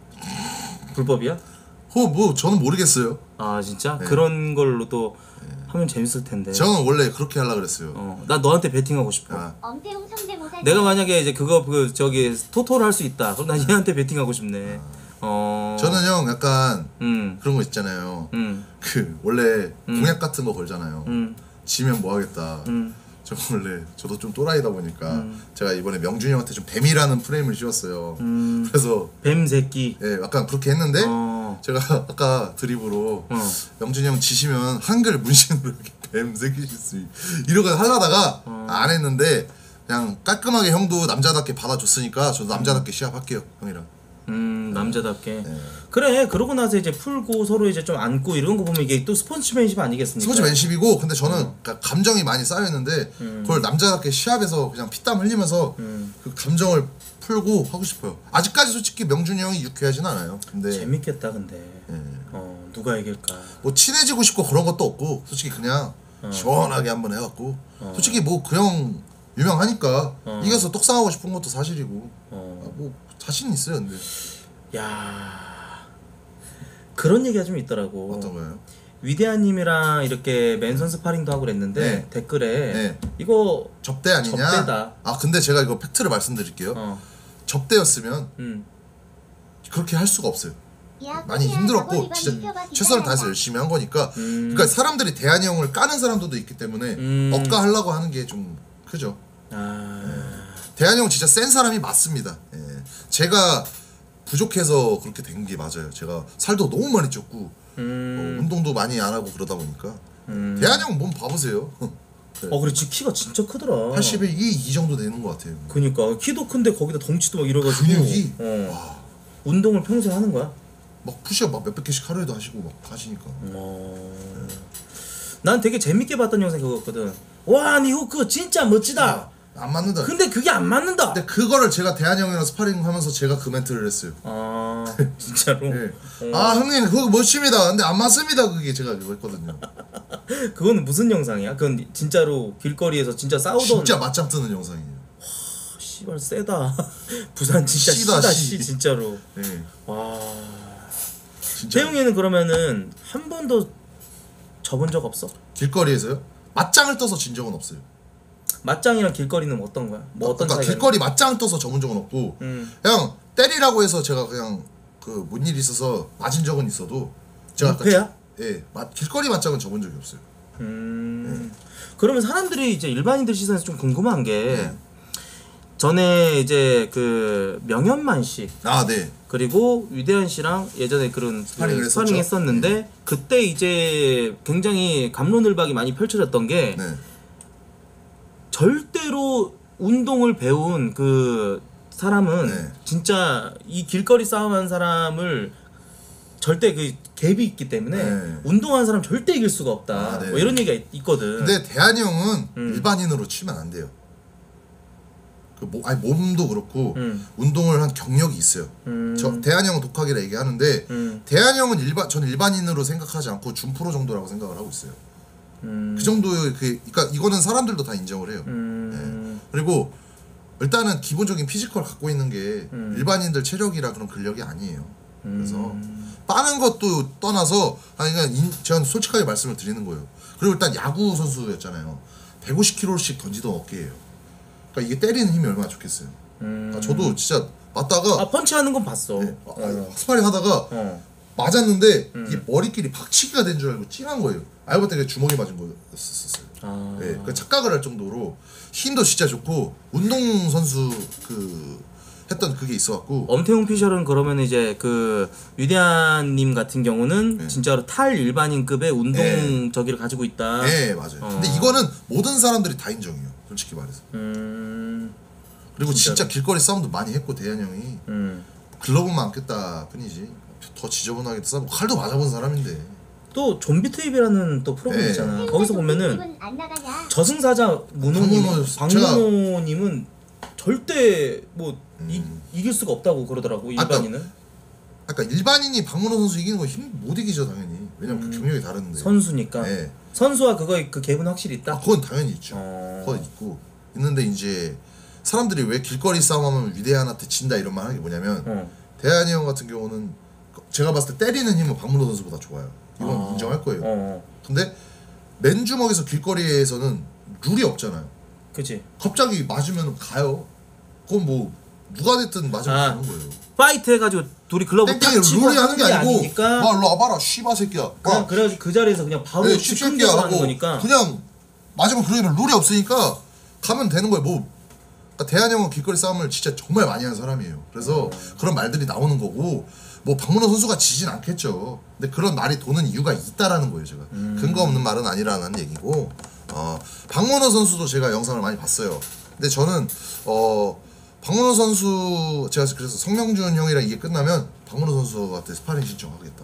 불법이야? 어뭐 저는 모르겠어요. 아 진짜? 네. 그런 걸로 또 하면 재밌을 텐데. 저는 원래 그렇게 하려 그랬어요. 어, 나 너한테 베팅하고 싶어. 아, 엄태웅 성대모사 내가 만약에 이제 그거 그 저기 토토를 할 수 있다. 그럼 난 얘한테 베팅하고 싶네. 어. 저는 형 약간 음. 그런 거 있잖아요. 음. 그 원래 공약 같은 거 걸잖아요. 음. 지면 뭐 하겠다. 음. 저 원래 저도 좀 또라이다 보니까 제가 이번에 명준이 형한테 좀 뱀이라는 프레임을 씌웠어요. 음. 그래서 뱀 새끼. 예, 약간 그렇게 했는데 어. 제가 아까 드립으로 어. 명준이 형 지시면 한글 문신으로 이렇게 뱀 새끼실 수 있- 이러고 하려다가 어. 안 했는데 그냥 깔끔하게 형도 남자답게 받아줬으니까 저도 남자답게 시합할게요 형이랑. 음, 남자답게. 네. 그래, 그러고 나서 이제 풀고 서로 이제 좀 안고 이런 거 보면 이게 또 스포츠맨십 아니겠습니까? 스포츠 맨십이고 근데 저는 어. 그러니까 감정이 많이 쌓여있는데 음. 그걸 남자답게 시합에서 그냥 피땀 흘리면서 음. 그 감정을 풀고 하고 싶어요. 아직까지 솔직히 명준이 형이 유쾌하진 않아요. 근데 재밌겠다, 근데. 예. 어, 누가 이길까? 뭐 친해지고 싶고 그런 것도 없고 솔직히 그냥 어. 시원하게 한번 해갖고 솔직히 뭐 그 형 유명하니까 어. 이겨서 떡상하고 싶은 것도 사실이고 어. 아, 뭐 자신 있어요. 근데 야 그런 얘기가 좀 있더라고. 어떤 거예요? 위대한님이랑 이렇게 맨손 스파링도 하고 그랬는데 네. 댓글에 네. 이거 접대 아니냐? 접대다. 아 근데 제가 이거 팩트를 말씀드릴게요. 어, 접대였으면 음, 그렇게 할 수가 없어요. 야, 많이 꼬리야, 힘들었고 저거 진짜 이번 입혀봐, 최선을 다해서 기다려라. 열심히 한 거니까 음. 그러니까 사람들이 대한이 형을 까는 사람들도 있기 때문에 음. 억까하려고 하는 게 좀 크죠. 아, 대한이 형 진짜 센 사람이 맞습니다. 예. 제가 부족해서 그렇게 된 게 맞아요. 제가 살도 너무 많이 쪘고 음, 어, 운동도 많이 안 하고 그러다 보니까 음. 대한이 형 몸 봐보세요. 네. 어 그래, 지 키가 진짜 크더라. 팔십에 이, 이 정도 되는 것 같아요. 그니까 키도 큰데 거기다 덩치도 막 이래가지고. 근육이 어. 운동을 평소에 하는 거야? 막 푸시업 막 몇백 개씩 하루에도 하시고 막 하시니까 어. 난 되게 재밌게 봤던 영상 그거였거든. 와, 니 후크 진짜 멋지다. 안 맞는다. 근데 그게 안 맞는다. 근데 그거를 제가 대한이 형이랑 스파링 하면서 제가 그 멘트를 했어요. 아, 진짜로. 네. 어. 아 형님 그거 멋집니다. 근데 안 맞습니다. 그게 제가 그거 했거든요. 그거는 무슨 영상이야? 그건 진짜로 길거리에서 진짜 싸우던. 진짜 맞짱 뜨는 영상이에요. 씨발 세다. 부산 진짜 씨다, 씨다 씨. 씨 진짜로. 네. 와. 진짜 태용이는 그러면은 한 번도 져본 적 없어? 길거리에서요? 맞짱을 떠서 진 적은 없어요. 맞짱이랑 길거리는 어떤 거야? 뭐 어떤 그러니까 차이가? 길거리 맞짱 떠서 접은 적은 없고 음. 그냥 때리라고 해서 제가 그냥 그 뭔 일이 있어서 맞은 적은 있어도 제가 아까 은폐야? 지- 예, 맞 길거리 맞짱은 접은 적이 없어요. 음. 그러면 사람들이 이제 일반인들 시선에서 좀 궁금한 게 네. 전에 이제 그 명현만 씨 아 네. 그리고 위대한 씨랑 예전에 그런 스파링을 그 했었죠. 스파링 했었는데 그때 이제 굉장히 갑론을박이 많이 펼쳐졌던 게 네. 절대로 운동을 배운 그 사람은 네. 진짜 이 길거리 싸움한 사람을 절대 그 갭이 있기 때문에 네. 운동하는 사람 절대 이길 수가 없다. 아, 네. 뭐 이런 얘기가 있, 있거든. 근데 대한이 형은 음. 일반인으로 치면 안 돼요. 그 뭐, 아니 몸도 그렇고 음. 운동을 한 경력이 있어요. 음. 저 대한이 형은 독학이라 얘기하는데 음. 대한이 형은 일반 전 일반인으로 생각하지 않고 준프로 정도라고 생각을 하고 있어요. 음. 그 정도의 그 그러니까 이거는 사람들도 다 인정을 해요. 음. 그리고 일단은 기본적인 피지컬 갖고 있는 게 음. 일반인들 체력이라 그런 근력이 아니에요. 그래서 음. 빠는 것도 떠나서 아니 그냥 인, 전 솔직하게 말씀을 드리는 거예요. 그리고 일단 야구 선수였잖아요. 백오십 킬로그램씩 던지던 어깨예요. 그러니까 이게 때리는 힘이 얼마나 좋겠어요. 음. 그러니까 저도 진짜 맞다가 아 펀치하는 건 봤어. 네, 아, 어. 스파링 하다가 어. 맞았는데 음. 이게 머리끼리 박치기가 된 줄 알고 찡한 거예요. 알고 봤더니 주먹이 맞은 거였었어요. 아. 네, 그 착각을 할 정도로 힘도 진짜 좋고 운동 선수 그 했던 그게 있어갖고 엄태웅 피셜은 그러면 이제 그 위대한님 같은 경우는 네. 진짜로 탈 일반인급의 운동 네. 저기를 가지고 있다. 네 맞아요. 어. 근데 이거는 모든 사람들이 다 인정해요. 솔직히 말해서. 음, 그리고 진짜로? 진짜 길거리 싸움도 많이 했고 대한 형이 음. 글러브만 안 꼈다 뿐이지 더 지저분하게 싸우고 칼도 맞아본 사람인데. 또 좀비 트립이라는 또 프로그램 네. 있잖아. 거기서 보면은 안 나가냐? 저승사자 문호님, 박문호, 박문호님은 절대 뭐 이, 음. 이길 수가 없다고 그러더라고 아까 일반인은. 아까 일반인이 박문호 선수 이기는 거 힘 못 이기죠 당연히. 왜냐면 그 경력이 다른데. 선수니까. 네. 선수와 그거의 그 갭은 확실히 있다. 아, 그건 당연히 있죠. 어. 그건 있고 있는데 이제 사람들이 왜 길거리 싸움하면 위대한한테 진다 이런 말 하는 게 뭐냐면 어. 대한이 형 같은 경우는 제가 봤을 때 때리는 힘은 박문호 선수보다 좋아요. 이건 아. 인정할 거예요. 어. 근데 맨주먹에서 길거리에서는 룰이 없잖아요. 그치. 갑자기 맞으면 가요. 그건 뭐 누가 됐든 맞으면 아. 가는 거예요. 파이트 해가지고 둘이 글러브 딱 땡땡이 치고 룰이 하는 게 아니고 아니니까 와 일로 와봐라 씨바 새끼야. 그냥 와, 그래가지고 그 자리에서 그냥 바로 네, 즉흥적으로 씹새끼야 하는 하고 거니까. 그냥 맞으면 그러면 룰이 없으니까 가면 되는 거예요. 뭐 그러니까 대한 형은 길거리 싸움을 진짜 정말 많이 한 사람이에요. 그래서 어. 그런 말들이 나오는 거고 뭐 박문호 선수가 지진 않겠죠. 근데 그런 말이 도는 이유가 있다라는 거예요. 제가 음. 근거 없는 말은 아니라는 얘기고 어 박문호 선수도 제가 영상을 많이 봤어요. 근데 저는 어 박문호 선수 제가 그래서 성명준 형이랑 이게 끝나면 박문호 선수한테 스파링 신청하겠다.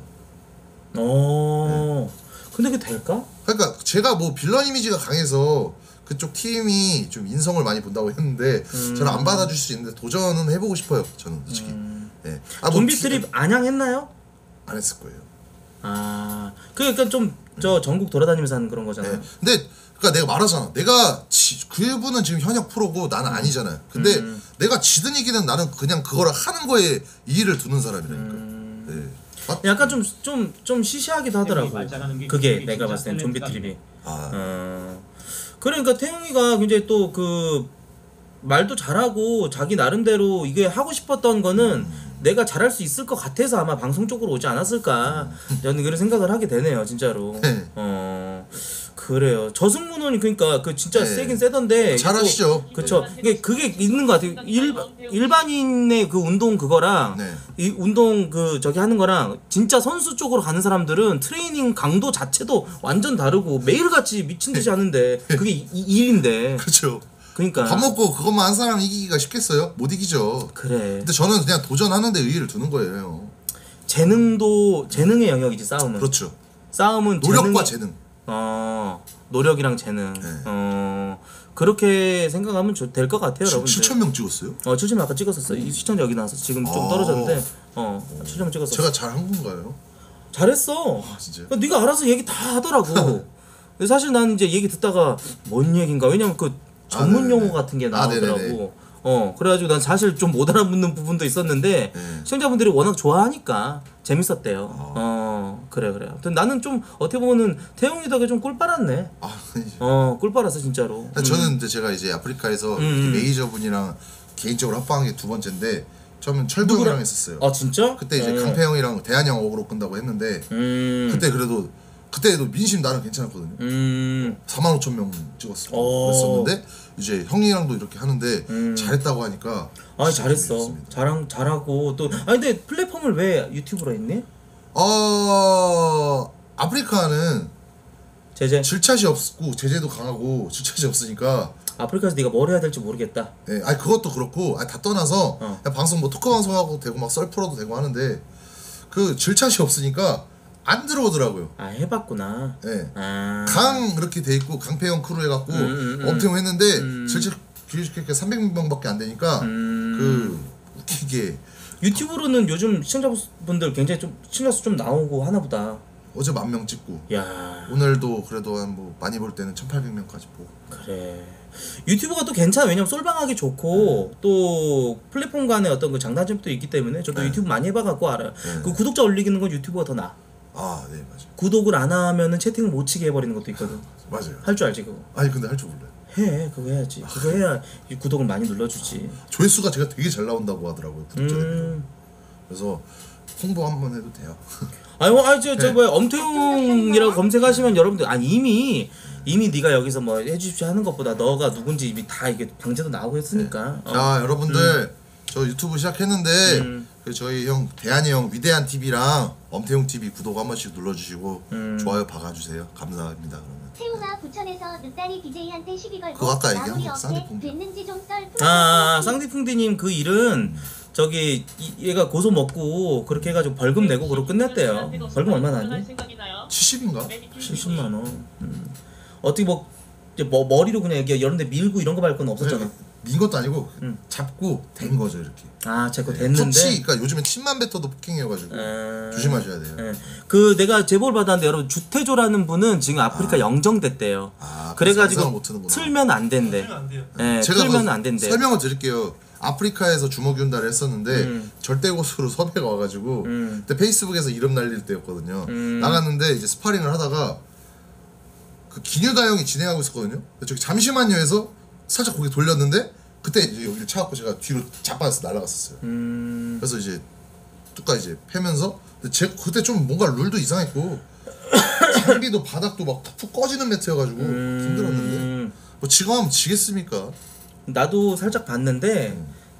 어. 근데 그게 될까? 그러니까 제가 뭐 빌런 이미지가 강해서 그쪽 팀이 좀 인성을 많이 본다고 했는데 음. 저는 안 받아줄 수 있는데 도전은 해보고 싶어요. 저는 솔직히. 예. 아, 뭐 좀비 티- 트립 안양했나요? 안 했을 거예요. 아, 그러니까 좀 저 전국 돌아다니면서 하는 그런 거잖아. 예. 근데 그러니까 내가 말하잖아. 내가 지, 그분은 지금 현역 프로고 나는 아니잖아요. 근데 음. 내가 지든 이기든 나는 그냥 그거를 하는 거에 이의를 두는 사람이라니까. 음. 예. 아, 약간 좀 좀 좀 시시하기도 하더라고. 그게 내가 봤을 땐 좀비 트립이. 아, 어. 그러니까 태용이가 굉장히 또 그 말도 잘하고 자기 나름대로 이게 하고 싶었던 거는 내가 잘할 수 있을 것 같아서 아마 방송 쪽으로 오지 않았을까 저는 그런 생각을 하게 되네요 진짜로. 네. 어 그래요. 저승문원이 그러니까 그 진짜 네. 세긴 세던데 잘하시죠. 또- 그쵸. 이게 그게 있는 것 같아요. 일, 일반인의 그 운동 그거랑 네. 이 운동 그 저기 하는 거랑 진짜 선수 쪽으로 가는 사람들은 트레이닝 강도 자체도 완전 다르고 매일같이 미친 듯이 하는데 그게 이, 이 일인데. 그렇죠. 그러니까 밥 먹고 그것만 한 사람 이기기가 쉽겠어요? 못 이기죠. 그래. 근데 저는 그냥 도전하는 데 의의를 두는 거예요. 재능도 재능의 영역이지 싸움은. 그렇죠. 싸움은 노력과 재능의- 재능. 어 노력이랑 재능. 네. 어 그렇게 생각하면 될 것 같아요, 여러분. 칠천 명 찍었어요? 어 칠천 명 아까 찍었었어. 이 시청자 여기 나와서 지금 좀 아. 떨어졌는데 어 칠천 명 찍었어. 제가 잘한 건가요? 잘했어. 아 진짜요? 그러니까 네가 알아서 얘기 다 하더라고. 근데 사실 난 이제 얘기 듣다가 뭔 얘긴가 왜냐면 그 전문 아, 용어 네네. 같은 게 아, 네네네. 나오더라고. 어 그래가지고 난 사실 좀 못 알아듣는 부분도 있었는데 네. 시청자분들이 워낙 좋아하니까 재밌었대요. 아. 어 그래 그래. 아무튼 나는 좀 어떻게 보면은 태용이 덕에 좀 꿀 빨았네. 아 아니죠. 어 꿀 빨았어 진짜로. 음. 저는 이제 제가 이제 아프리카에서 음. 메이저 분이랑 개인적으로 합방한 게 두 번째인데 처음엔 철도 누구랑? 형이랑 했었어요. 아 진짜? 그때 이제 어. 강태 형이랑 대한 형 어그로 끈다고 했는데 음. 그때 그래도 그때도 민심 나름 괜찮았거든요. 음. 사만 오천 명 찍었어. 어. 그랬었는데 이제 형이랑도 이렇게 하는데 음. 잘했다고 하니까 아 진짜 잘했어. 재밌었습니다. 잘한 잘하고 또 아니 근데 플랫폼을 왜 유튜브로 했니? 어 아프리카는 제재. 질차시 없고 제재도 강하고 질차시 없으니까 아프리카에서 네가 뭘 해야 될지 모르겠다. 예, 아니 그것도 그렇고 아니, 다 떠나서 어. 그냥 방송 뭐 토크 방송하고 되고 막 썰 풀어도 되고 하는데 그 질차시 없으니까 안 들어오더라고요. 아 해봤구나. 예. 아. 강 이렇게 돼 있고 강패형 크루 해갖고 음, 음, 음. 엄청 했는데 음. 질차 규칙 삼백 명밖에 안 되니까 음. 그 웃기게 유튜브로는 요즘 시청자분들 굉장히 좀 시청자 수 좀 나오고 하나 보다. 어제 만 명 찍고 야 오늘도 그래도 한 뭐 많이 볼 때는 천팔백 명까지 보고 그래. 유튜브가 또 괜찮아. 왜냐면 솔방하기 좋고 또 플랫폼 간의 어떤 그 장단점도 있기 때문에 저도 네. 유튜브 많이 해봐갖고 알아요. 네. 그 구독자 올리기는 건 유튜브가 더 나아. 아 네 맞아요 구독을 안 하면은 채팅을 못 치게 해버리는 것도 있거든. 맞아요 할 줄 알지 그거. 아니 근데 할 줄 몰라요 해 그거 해야지. 그거 해야 이 구독을 많이 눌러주지. 조회수가 제가 되게 잘 나온다고 하더라고요 구독자 대비로 음. 그래서 홍보 한번 해도 돼요. 아니, 뭐, 아니, 저, 저, 네. 뭐야, 엄태웅이라고 검색하시면 여러분들, 아니, 이미, 이미 네가 여기서 뭐 해주십시오 하는 것보다 너가 누군지 이미 다 이게 방제도 나오고 했으니까. 어. 자 여러분들 저 유튜브 시작했는데 음. 그 저희 형 대한이 형 위대한 티비랑 엄태웅 티비 구독 한 번씩 눌러주시고 음. 좋아요 박아주세요. 감사합니다. 그러면. 태웅아 부천에서 늑다리 비제이한테 시비 걸고 그거 아까 얘기한 마무리 거, 어때? 쌍디풍. 됐는지 좀 썰. 아, 아, 아 쌍디풍디님 그 일은 저기 이, 얘가 고소 먹고 그렇게 해가지고 벌금 내고 그러고 끝냈대요. 벌금 얼마나 하니? 칠십인가? 칠십만 원. 음. 어떻게 뭐, 이제 뭐 머리로 그냥 이렇게 이런데 밀고 이런 거 말 건 없었잖아. 네, 민 것도 아니고 음. 잡고 된 거죠 이렇게. 아, 제거 됐는데. 터치, 그러니까 요즘에 침만 뱉어도 폭행이어가지고 음. 조심하셔야 돼요. 예. 그 내가 제보를 받았는데 여러분 주태조라는 분은 지금 아프리카 아. 영정됐대요. 아, 그래서 그래가지고 영상을 못 틀는구나. 틀면 안 된대. 예, 제가 틀면 그 안 된대. 설명을 드릴게요. 아프리카에서 주먹이 운다를 했었는데 음. 절대고수로 섭외가 와가지고 음. 그때 페이스북에서 이름 날릴 때였거든요. 음. 나갔는데 이제 스파링을 하다가 그 기뉴다 형이 진행하고 있었거든요. 근데 저기 잠시만요 해서 살짝 고개 돌렸는데 그때 이제 여기를 차갖고 제가 뒤로 자빠져서 날아갔었어요. 음. 그래서 이제 뚜까 이제 패면서 근데 제 그때 좀 뭔가 룰도 이상했고 장비도 바닥도 막 푹 꺼지는 매트여가지고 힘들었는데 음. 뭐 지금 하면 지겠습니까? 나도 살짝 봤는데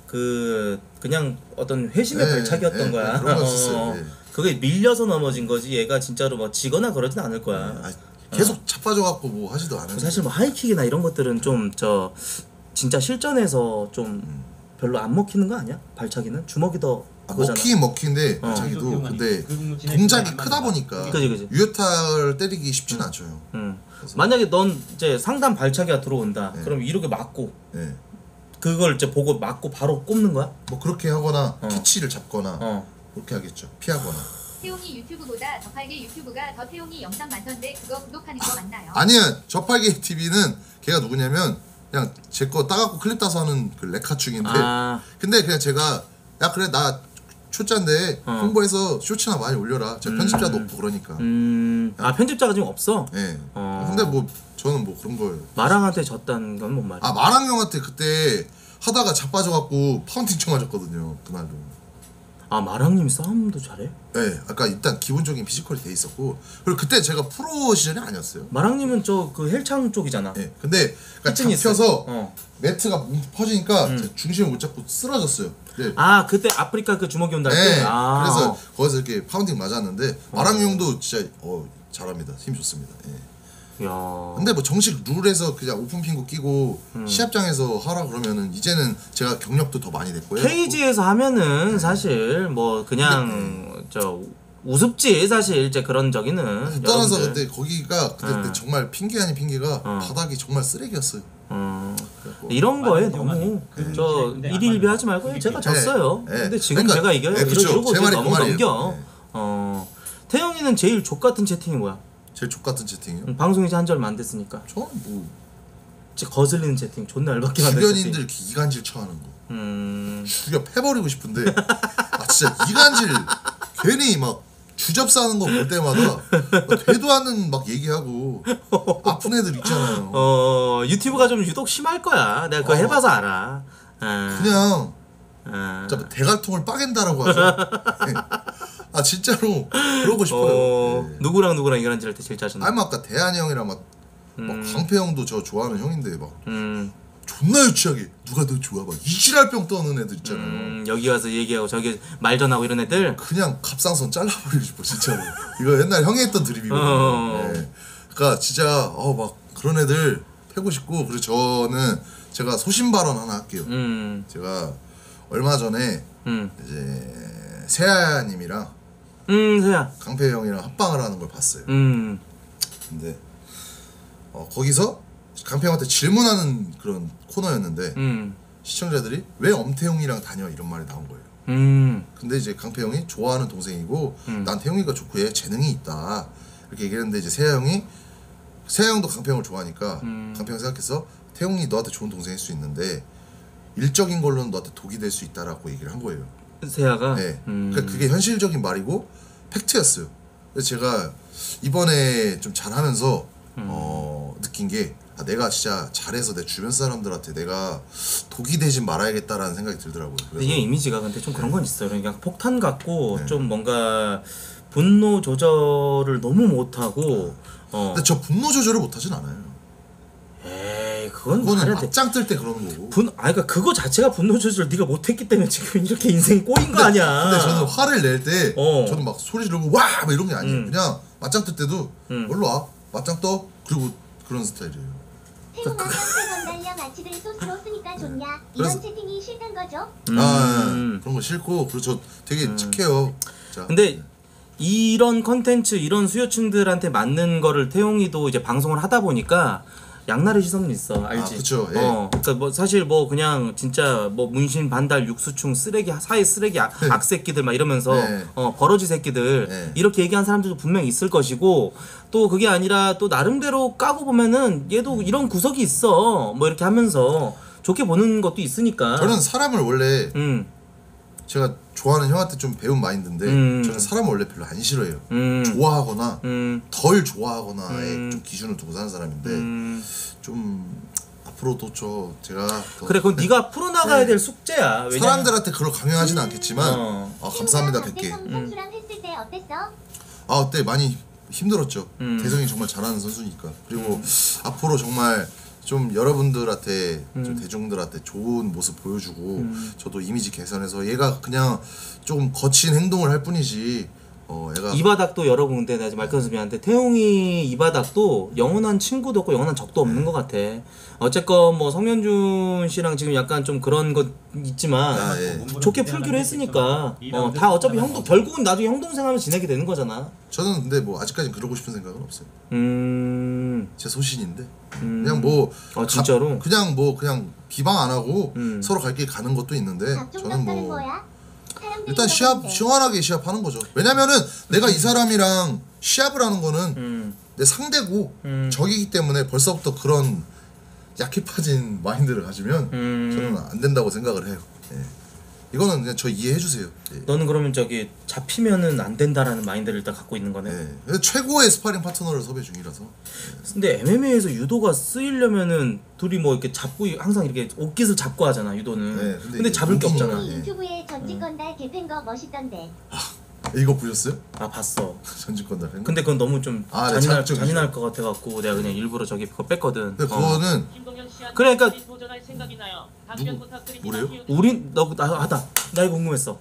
그 그냥 어떤 회심의 네, 발차기였던 네, 거야. 네, 그런 거 어, 있었어요. 네. 그게 밀려서 넘어진 거지. 얘가 진짜로 뭐 지거나 그러진 않을 거야. 아, 계속 자빠져갖고 뭐 하지도 않아요. 사실 뭐 하이킥이나 이런 것들은 좀 저 진짜 실전에서 좀 별로 안 먹히는 거 아니야? 발차기는 주먹이 더 아, 그거잖아. 먹히긴 먹히는데 어. 자기도 근데 동작이 크다 보니까 그지, 그지. 유효타를 때리기 쉽진 않죠. 형. 응. 만약에 넌 이제 상단 발차기가 들어온다. 네. 그럼 이렇게 맞고 네. 그걸 이제 보고 맞고 바로 꼽는 거야? 뭐 그렇게 하거나 어. 캐치를 잡거나 어. 그렇게 하겠죠. 피하거나. 태용이 유튜브보다 저팔계 유튜브가 더 태용이 영상 많던데 그거 구독하는 거 맞나요? 아니야. 저팔계 티비는 걔가 누구냐면 그냥 제 거 따갖고 클립 따서 하는 그 레카충인데 아. 근데 그냥 제가 야 그래 나 초짜인데 어. 홍보해서 쇼츠나 많이 올려라. 제가 편집자도 없고 그러니까. 음. 아 편집자가 지금 없어? 네. 어. 근데 뭐 저는 뭐 그런 걸 마랑한테 졌다는 건 뭔 말이야? 아 마랑 형한테 그때 하다가 자빠져갖고 파운틴 쳐 맞았거든요 그날도. 아 마랑님이 싸움도 잘해? 네, 아까 일단 기본적인 피지컬이 돼 있었고 그리고 그때 제가 프로 시절이 아니었어요. 마랑님은 저 그 헬창 쪽이잖아. 네, 근데 그러니까 피트니스. 잡혀서 어. 매트가 뭉- 퍼지니까 음. 제가 중심을 못 잡고 쓰러졌어요. 네. 아 그때 아프리카 그 주먹이 온다 할 때. 네, 아. 그래서 거기서 이렇게 파운딩 맞았는데 마랑 형도 진짜 어 잘합니다. 힘 좋습니다. 예. 야. 근데 뭐 정식 룰에서 그냥 오픈 핑구 끼고 음. 시합장에서 하라 그러면은 이제는 제가 경력도 더 많이 됐고요. 케이지에서 하면은 사실 뭐 그냥 저 우습지 사실 이제 그런 저기는. 떠나서 여러분들. 그때 거기가 그때, 음. 그때 정말 핑계 아닌 핑계가 어. 바닥이 정말 쓰레기였어요. 어. 그래갖고 이런 거에 맞아요, 너무 맞아요. 저 근데 일일비 아마 하지 말고 제가 네, 졌어요. 네. 근데 지금 그러니까, 제가 이겨요. 네, 그쵸. 이러고 제 말이 그 너무 말이에요. 넘겨. 네. 어. 태영이는 제일 족 같은 채팅이 뭐야? 제일 족같은 채팅이요? 음, 방송이 이제 한 절 안 됐으니까. 저는 뭐 진짜 거슬리는 채팅 존나 열받게 만든 채팅. 주변인들 이렇게 이간질 쳐하는 거 음. 죽여 패버리고 싶은데 아 진짜 이간질 괜히 막 주접사하는 거 볼 때마다 막 되도 않는 막 얘기하고 아픈 애들 있잖아요. 어 유튜브가 좀 유독 심할 거야. 내가 그거 어. 해봐서 알아. 아, 그냥 아. 진짜 대갈통을 빠갠다라고 하죠. 아 진짜로 그러고 싶어요. 어, 네. 누구랑 누구랑 이간질 할 때 제일 짜증나. 아니 뭐 아까 대한이 형이랑 막, 막 음. 강패 형도 저 좋아하는 형인데 막 음, 존나 유치하게 누가 더 좋아 막 이지랄병 떠는 애들 있잖아요. 음, 여기 와서 얘기하고 저기 말전하고 이런 애들. 그냥 갑상선 잘라버리고 싶어 진짜로. 이거 옛날 형이 했던 드립이거든요. 어. 네. 그러니까 진짜 어 막 그런 애들 패고 싶고 그리고 저는 제가 소신 발언 하나 할게요. 음, 제가 얼마 전에 음, 이제 세아님이랑 음, 세야. 강패 형이랑 합방을 하는 걸 봤어요. 음, 근데 어, 거기서 강패 형한테 질문하는 그런 코너였는데 음, 시청자들이 왜 엄태웅이랑 다녀 이런 말이 나온 거예요. 음, 근데 이제 강패 형이 좋아하는 동생이고 음. 난 태웅이가 좋고 얘 재능이 있다 이렇게 얘기했는데 이제 세아 형이 세아 형도 강패 형을 좋아하니까 음. 강패 형 생각해서 태웅이 너한테 좋은 동생일 수 있는데 일적인 걸로는 너한테 독이 될 수 있다라고 얘기를 한 거예요. 세야가. 네. 음. 그러니까 그게 현실적인 말이고 팩트였어요. 그래서 제가 이번에 좀 잘하면서 음. 어, 느낀 게 아, 내가 진짜 잘해서 내 주변 사람들한테 내가 독이 되지 말아야겠다라는 생각이 들더라고요. 그래서 이게 이미지가 근데 좀 그런 건 있어요. 그러니까 폭탄 같고 네. 좀 뭔가 분노 조절을 너무 못하고 어. 근데 저 분노 조절을 못하진 않아요. 에이 그건 그거는 말해야 돼. 맞짱 뜰 때 그러는 거고. 분, 아 그러니까 그거 자체가 분노 조절 네가 못했기 때문에 지금 이렇게 인생이 꼬인 거 아니야. 근데 저는 화를 낼 때 어. 저는 막 소리 지르고 와! 막 이런 게 아니에요. 음. 그냥 맞짱 뜰 때도 음. 올라 와. 맞짱 떠. 그리고 그런 스타일이에요. 태용아 깡패 건달량 아치들 소스로 쓰니까 좋냐? 그래서- 이런 채팅이 싫단 거죠? 음. 아, 그런 거 싫고 그리고 저 되게 착해요. 자, 근데 이런 컨텐츠 이런 수요층들한테 맞는 거를 태용이도 이제 방송을 하다 보니까 양날의 시선은 있어 알지? 아, 그쵸, 예. 어, 그러니까 뭐 사실 뭐 그냥 진짜 뭐 문신 반달 육수충 쓰레기 사회 쓰레기 악, 악새끼들 막 이러면서 네. 어 버러지 새끼들 네. 이렇게 얘기한 사람들도 분명히 있을 것이고 또 그게 아니라 또 나름대로 까고 보면은 얘도 이런 구석이 있어 뭐 이렇게 하면서 좋게 보는 것도 있으니까. 저는 사람을 원래 음, 제가 좋아하는 형한테 좀 배운 마인드인데 음. 저는 사람을 원래 별로 안 싫어해요. 음, 좋아하거나 음, 덜 좋아하거나에 음. 좀 기준을 두고 사는 사람인데 음. 좀 앞으로도 저 제가 더 그래 그건 네가 풀어나가야 네. 될 숙제야. 왜냐면- 사람들한테 그걸 강요하진 않겠지만 어. 아, 감사합니다 백 개. 박대성 선수랑 했을 때 어땠어? 아 그때 많이 힘들었죠. 음. 대성이 정말 잘하는 선수니까. 그리고 앞으로 정말 좀 여러분들한테 음. 좀 대중들한테 좋은 모습 보여주고 저도 이미지 개선해서 얘가 그냥 조금 거친 행동을 할 뿐이지 어 얘가 이 바닥도 여러분 근데 내가 말 끊어서 미안한데 태용이 이 바닥도 영원한 친구도 없고 영원한 적도 없는 것 같아. 어쨌건 뭐 성현준 씨랑 지금 약간 좀 그런 것 있지만 아, 예. 좋게 풀기로 했으니까 어, 다 어차피 형도 결국은 나중에 형 동생 하면 지내게 되는 거잖아. 저는 근데 뭐 아직까지 그러고 싶은 생각은 없어요. 음, 제 소신인데 음. 그냥 뭐 아, 진짜로? 가- 그냥 뭐 그냥 비방 안 하고 음. 서로 갈 길 가는 것도 있는데 작종 저는 덕다는 뭐 거야? 사람들이 일단 시합 적은데. 시원하게 시합하는 거죠. 왜냐면은 내가 이 사람이랑 시합을 하는 거는 음, 내 상대고 음. 적이기 때문에 벌써부터 그런 약해 빠진 마인드를 가지면 음. 저는 안 된다고 생각을 해요. 예. 이거는 그냥 저 이해해 주세요. 예. 너는 그러면 저기 잡히면은 안 된다라는 마인드를 일단 갖고 있는 거네. 예. 근데 최고의 스파링 파트너를 섭외 중이라서 근데 엠엠에이에서 유도가 쓰이려면은 둘이 뭐 이렇게 잡고 항상 이렇게 옷깃을 잡고 하잖아 유도는. 네, 근데 근데, 이게 잡을 게 운동이니까. 없잖아. 예. 유튜브에 전직 건달 개팬 거 멋있던데. 이거 보셨어요? 아 봤어. 전직 건달 팬. 근데 그건 너무 좀 아, 네, 잔인할, 자극적이죠. 잔인할 것 같아갖고 내가 그냥 일부러 저기 그거 뺐거든. 근데 어. 그거는 김동현 씨한테 그러니까- 다시 도전할 생각이나요? 답변 누구? 부탁드립니다. 뭐래요? 우린 너 나 하다 나 이거 궁금했어.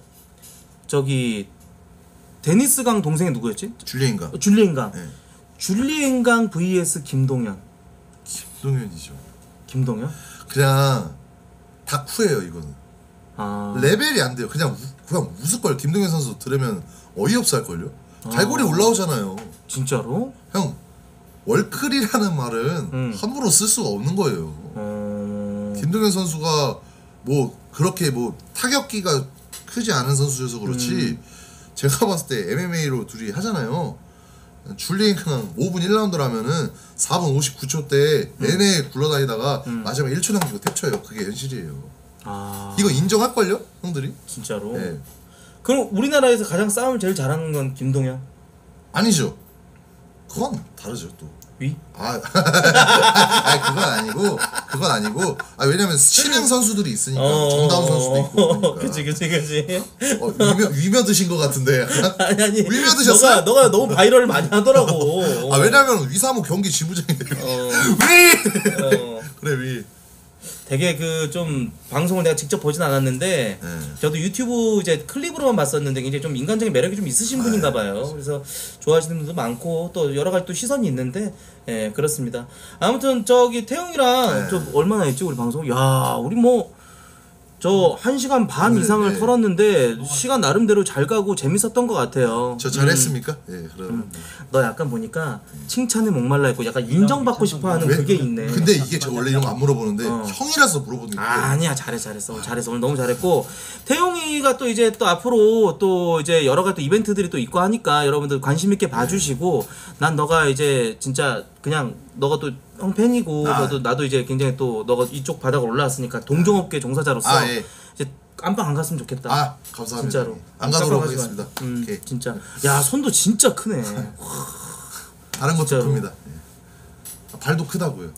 저기 데니스강 동생이 누구였지? 줄리엔가. 어, 줄리엔강. 예. 줄리엔강 vs 김동현. 김동현이죠. 김동현? 그냥 다쿠예요 이거는. 아. 레벨이 안 돼요. 그냥 우, 그냥 웃을 걸. 김동현 선수 들으면 어이없어 할 걸요. 갈고리 아. 올라오잖아요. 진짜로? 형 월클이라는 말은 음. 함부로 쓸 수가 없는 거예요. 어. 김동현 선수가 뭐 그렇게 뭐 타격기가 크지 않은 선수여서 그렇지 음. 제가 봤을 때 엠엠에이로 둘이 하잖아요. 줄리엔강 오 분 일 라운드를 하면은 사 분 오십구 초 때 내내 굴러다니다가 음. 마지막에 일 초 남기고 탭쳐요. 그게 현실이에요. 아. 이거 인정할걸요? 형들이? 진짜로? 네. 그럼 우리나라에서 가장 싸움을 제일 잘하는 건 김동현? 아니죠. 그건 다르죠 또. 위? 아, 아니 그건 아니고 그건 아니고 아 왜냐면 신흥 선수들이 있으니까 정다운 선수도 있고 그러니까. 어, 그치 그치 그치. 어, 위며, 위며 드신 것 같은데 아니 아니. 위며 드셨어요? 너가 너가 너무 바이럴을 많이 하더라고. 아 왜냐면 위사무 경기 지부장이래요. 어, 위 어, 그래 위. 되게 그 좀 방송을 내가 직접 보진 않았는데 네. 저도 유튜브 이제 클립으로만 봤었는데 굉장히 좀 인간적인 매력이 좀 있으신 분인가 봐요. 그래서 좋아하시는 분도 많고 또 여러 가지 또 시선이 있는데 예 그렇습니다. 아무튼 저기 태용이랑 네. 저 얼마나 했지 우리 방송? 야 우리 뭐 저 한 시간 반 네, 이상을 네. 털었는데 시간 나름대로 잘 가고 재밌었던 것 같아요. 저 잘했습니까? 예 그럼. 너 약간 보니까 칭찬에 목말라 있고 약간 인정받고 싶어하는 왜? 그게 있네. 근데 이게 저 원래 이런 거 안 물어보는데 어. 형이라서 물어보는 게. 아, 아니야 잘해 잘했어 오늘 잘했어 오늘 너무 잘했고 태용이가 또 이제 또 앞으로 또 이제 여러 가지 또 이벤트들이 또 있고 하니까 여러분들 관심 있게 봐주시고 난 너가 이제 진짜 그냥 너가 또 형 팬이고 아. 너도 나도 이제 굉장히 또 너가 이쪽 바닥을 올라왔으니까 동종업계 종사자로서 아, 예. 이제 깜빵 안 갔으면 좋겠다. 아 감사합니다. 진짜로 안 가도록 깜빡하지 하겠습니다. 마. 음, 오케이. 진짜 야 손도 진짜 크네. 다른 것도 진짜로. 큽니다. 예. 발도 크다고요.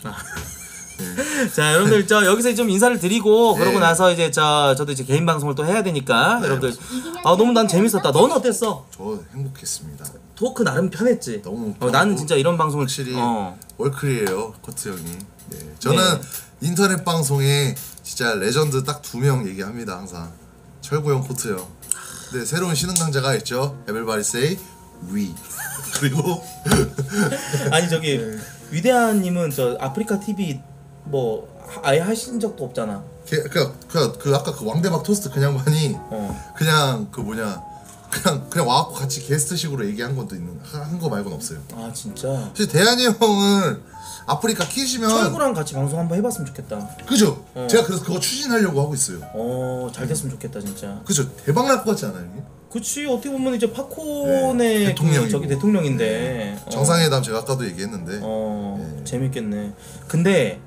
자 여러분들 저 여기서 좀 인사를 드리고 네. 그러고 나서 이제 저 저도 이제 개인 방송을 또 해야 되니까 여러분들 아 너무 난 재밌었다. 너는 어땠어? 저 행복했습니다. 토크 나름 편했지. 너무 어, 나는 진짜 이런 방송을 확실히 어. 월클이에요, 코트 형이. 네. 저는 네. 인터넷 방송에 진짜 레전드 딱 두 명 얘기합니다 항상. 철구 형, 코트 형. 네, 새로운 신흥 강자가 있죠. Everybody say we. 그리고 아니 저기 위대한님은 저 아프리카 티비 뭐 아예 하신 적도 없잖아. 그, 그, 그, 그 아까 그 왕대박 토스트 그 양반이 어. 그냥 그 뭐냐 그냥 그냥 와갖고 같이 게스트식으로 얘기한 것도 있는 한 거 말고는 없어요. 아 진짜. 사실 대한이 형은 아프리카 키시면 철구랑 같이 방송 한번 해봤으면 좋겠다. 그죠? 어. 제가 그래서 그거 추진하려고 하고 있어요. 어, 잘 됐으면 좋겠다 진짜. 그죠? 대박 날 것 같지 않아요? 형님? 그치 어떻게 보면 이제 팝콘의 네, 그 대통령이고. 저기 대통령인데 어. 정상회담 제가 아까도 얘기했는데 어 네. 재밌겠네. 근데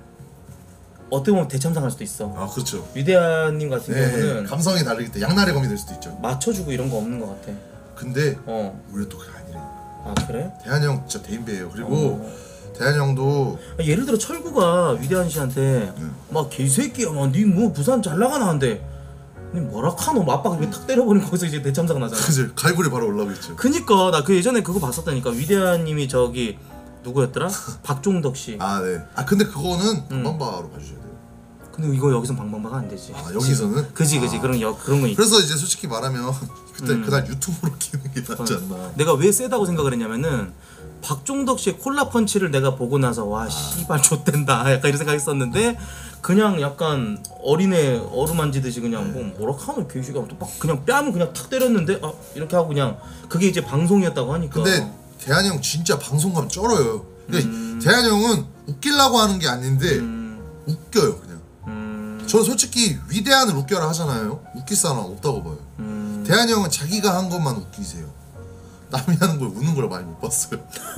어떻게 보면 대참상할 수도 있어. 아 그렇죠. 위대한님 같은 네, 경우는 감성이 다르기 때문에 양날의 검이 될 수도 있죠. 맞춰주고 이런 거 없는 것 같아. 근데 어. 우리가 또 그게 아니래. 아 그래? 대한이 형 진짜 대인배예요. 그리고 어. 대한이 형도 아, 예를 들어 철구가 위대한 씨한테 네. 막 개새끼야 막니뭐 부산 잘 나가나는데 니 뭐라 카노 막 아빠가 탁 때려버리는 거기서 이제 대참사가 나잖아. 그죠? 갈고리 바로 올라오겠죠. 그니까 나 그 예전에 그거 봤었다니까. 위대한님이 저기 누구였더라? 박종덕 씨. 아 네. 아 근데 그거는 방방바로 봐주셔야 돼요. 근데 이거 여기선 방방바가 안 되지. 아 여기서는? 그지 그지 아. 그런 여 그런 거 있. 그래서 이제 솔직히 말하면 그때 음. 그날 유튜브로 키우는 게 낫지 않나. 내가 왜 세다고 생각을 했냐면은 박종덕 씨의 콜라 펀치를 내가 보고 나서 와 씨발 좆된다 약간 이런 생각했었는데 그냥 약간 어린애 어루만지듯이 그냥 뭐 뭐라 카노 개새끼가 또 막 그냥 뺨을 그냥 탁 때렸는데 아 이렇게 하고 그냥 그게 이제 방송이었다고 하니까. 근데 대한이 형 진짜 방송감 쩔어요. 근데 음. 대한이 형은 웃기려고 하는 게 아닌데 음, 웃겨요 그냥. 음, 저는 솔직히 위대한을 웃겨라 하잖아요. 웃길 사람 없다고 봐요. 음. 대한이 형은 자기가 한 것만 웃기세요. 남이 하는 걸 우는 걸 많이 못 봤어요.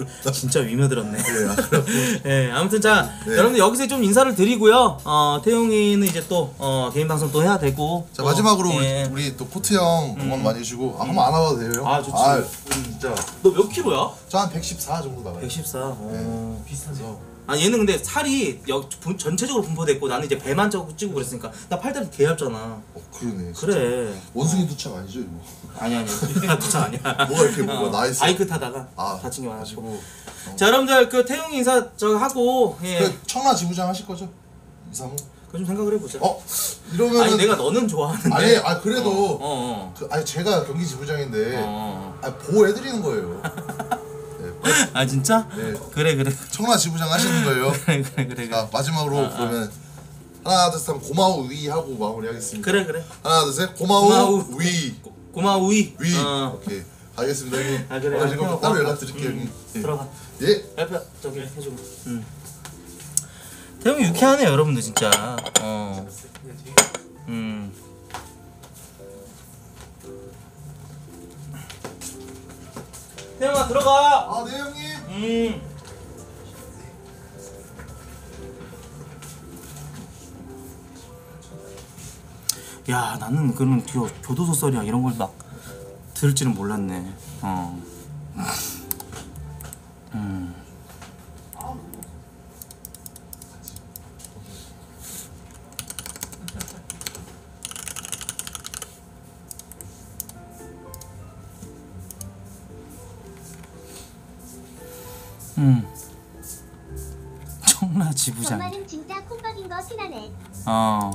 진짜 위며들었네. 네, 아, 그래갖고 네, 아무튼 자 네. 여러분들 여기서 좀 인사를 드리고요. 어, 태용이는 이제 또 어, 개인 방송 또 해야 되고. 자 또, 마지막으로 예. 우리, 우리 또 코트 형 응원 많이 해주고 아, 한번 안 와도 돼요? 아, 좋지. 아, 진짜 너 몇 킬로야? 저 한 백십사 정도 나가요. 백십사. 어, 비슷하죠. 아 얘는 근데 살이 여, 분- 전체적으로 분포됐고 나는 이제 배만 쩌고 찌고 그랬으니까 나 팔다리 개 얇잖아. 어 그러네. 진짜. 그래. 원숭이 두창 아니죠 이거? 아니 아니. 우리가 도착 아니야. 뭐가 이렇게 뭐가 나 있어? 바이크 타다가 아 다친 게 많아서. 가지고. 자 여러분들 그 태용이 인사 저 하고 예. 그 청라 지부장 하실 거죠? 이상호? 그 좀 생각을 해보자. 어 이러면은 아니 내가 너는 좋아하는데. 아니 아 그래도 어 어. 그, 아니 제가 경기 지부장인데 어, 어. 아 보호해드리는 거예요. 네, 빨리, 아 진짜? 네 그래 그래. 청라 지부장 하시는 거예요. 그래 그래 그래. 자 마지막으로 그러면 하나 둘 셋 하면 고마워 위 하고 마무리하겠습니다. 그래 그래. 하나 둘 셋 고마워, 고마워. 위 고, 고마워 위. 위. 어. 오케이 알겠습니다 형님. 아 그래. 오늘 지금 어, 따로 어, 연락드릴게요 음, 형님. 예. 들어가. 예. 옆에 저기 해주고. 응. 태용이 유쾌하네 여러분들 진짜. 어. 음. 태용아 들어가. 아 네 형님. 음. 야 나는 그런 교, 교도소 썰이야 이런 걸 막 들을 줄은 몰랐네. 어. 음. 음. 청라 지부장. 정말은 진짜 콩밥인 거 티나네. 어.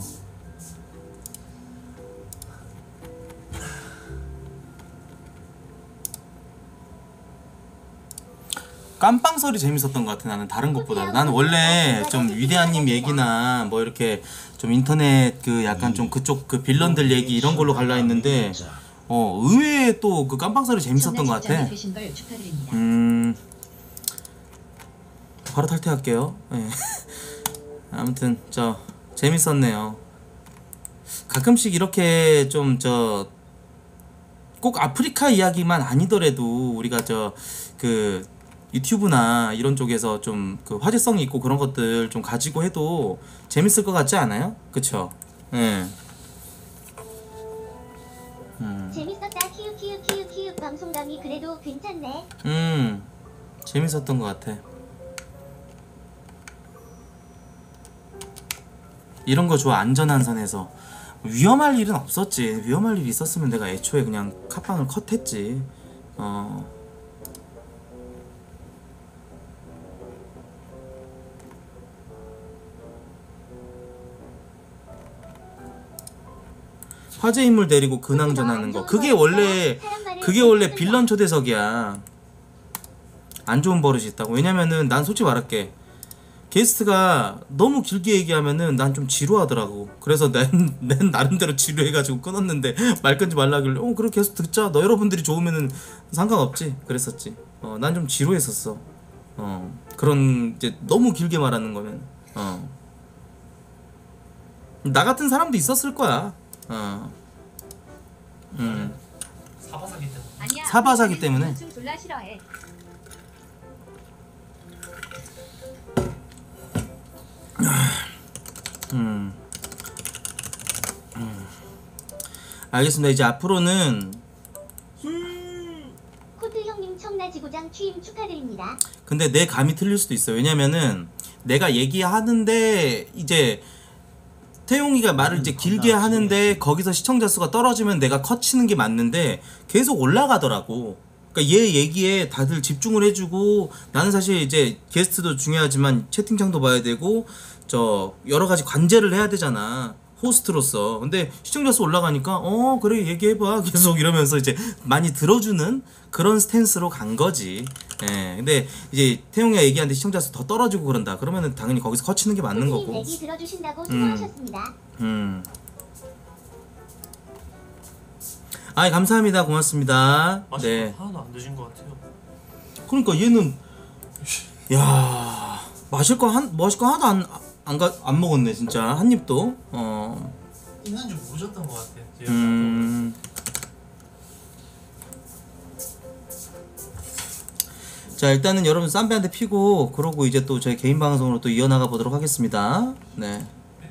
깜빵설이 재밌었던 것 같아 나는 다른 것보다. 나는 원래 좀 위대한님 얘기나 뭐 이렇게 좀 인터넷 그 약간 좀 그쪽 그 빌런들 얘기 이런 걸로 갈라 했는데 어 의외에 또 그 깜빵설이 재밌었던 것 같아. 되신 걸 축하드립니다. 음 바로 탈퇴할게요. 네. 아무튼 저 재밌었네요. 가끔씩 이렇게 좀 저 꼭 아프리카 이야기만 아니더라도 우리가 저 그 유튜브나 이런 쪽에서 좀 그 화제성이 있고 그런 것들 좀 가지고 해도 재밌을 것 같지 않아요? 그쵸? 예. 음. 재밌었다. 키읔 키읔 키읔 키읔 방송감이 그래도 괜찮네. 음 재밌었던 것 같아. 이런 거 좋아. 안전한 선에서. 위험할 일은 없었지. 위험할 일이 있었으면 내가 애초에 그냥 카빵을 컷했지. 어. 화제 인물 데리고 근황전하는 거. 그게 원래 그게 원래 빌런 초대석이야. 안 좋은 버릇이 있다고. 왜냐면은 난 솔직히 말할게. 게스트가 너무 길게 얘기하면은 난 좀 지루하더라고. 그래서 난, 난 나름대로 지루해가지고 끊었는데 말 끊지 말라길래 어 그래 계속 듣자. 너 여러분들이 좋으면은 상관없지. 그랬었지. 어, 난 좀 지루했었어. 어 그런 이제 너무 길게 말하는 거면 어. 나 같은 사람도 있었을 거야. 어. 음. 사바사기 때문에. 아니야. 사바사기 때문에. 좀 졸라 싫어해. 음. 음. 알겠습니다. 이제 앞으로는 코트 형님 청라지구장 취임 축하드립니다. 근데 내 감이 틀릴 수도 있어. 왜냐면은 내가 얘기하는데 이제 태용이가 말을 이제 길게 하는데 거기서 시청자 수가 떨어지면 내가 컷 치는 게 맞는데 계속 올라가더라고. 그러니까 얘 얘기에 다들 집중을 해주고 나는 사실 이제 게스트도 중요하지만 채팅창도 봐야 되고 저 여러 가지 관제를 해야 되잖아. 호스트로서. 근데 시청자 수 올라가니까 어 그래 얘기해봐 계속 이러면서 이제 많이 들어주는 그런 스탠스로 간 거지. 예. 근데 이제 태용이가 얘기하는데 시청자 수 더 떨어지고 그런다. 그러면은 당연히 거기서 커치는 게 맞는 코트님 거고. 얘기 들어주신다고 수고하셨습니다. 음. 아 감사합니다. 고맙습니다. 마실 네. 거 하나도 안 드신 것 같아요. 그러니까 얘는 야 마실 거 한 마실 거 하나도 안 안 가 안 먹었네 진짜 한 입도. 어. 있는 줄 모르셨던 것 같아요. 음. 자 일단은 여러분 쌈배 한 대 피고 그러고 이제 또 저희 개인 방송으로 또 이어나가 보도록 하겠습니다. 네.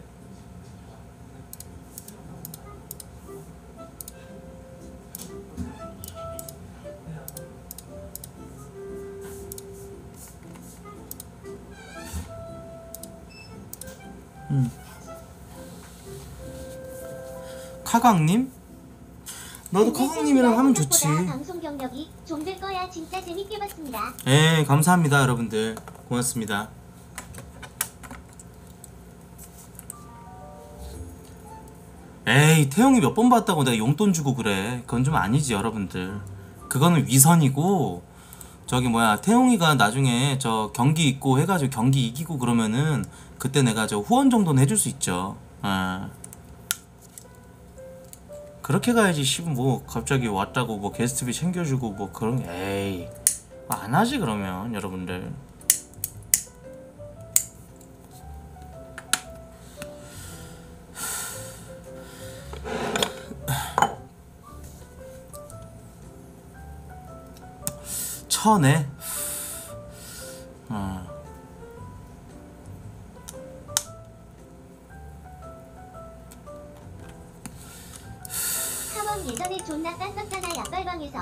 음. 카강님? 나도 카강님이랑 하면 좋지. 방송 경력이 좀 될 거야. 진짜 재밌게 봤습니다. 예, 감사합니다, 여러분들. 고맙습니다. 에이, 태용이 몇 번 봤다고 내가 용돈 주고 그래. 그건 좀 아니지, 여러분들. 그거는 위선이고, 저기 뭐야, 태용이가 나중에 저 경기 있고 해가지고 경기 이기고 그러면은 그때 내가 저 후원 정도는 해줄 수 있죠. 아. 그렇게 가야지. 씨발 뭐 갑자기 왔다고 뭐 게스트비 챙겨주고 뭐 그런 에이 안 하지 그러면 여러분들. 천에 어. 예전에 존나 깠었잖아 약발방에서.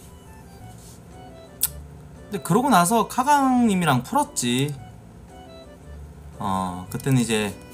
근데 그러고 나서 카강님이랑 풀었지. 어 그때는 이제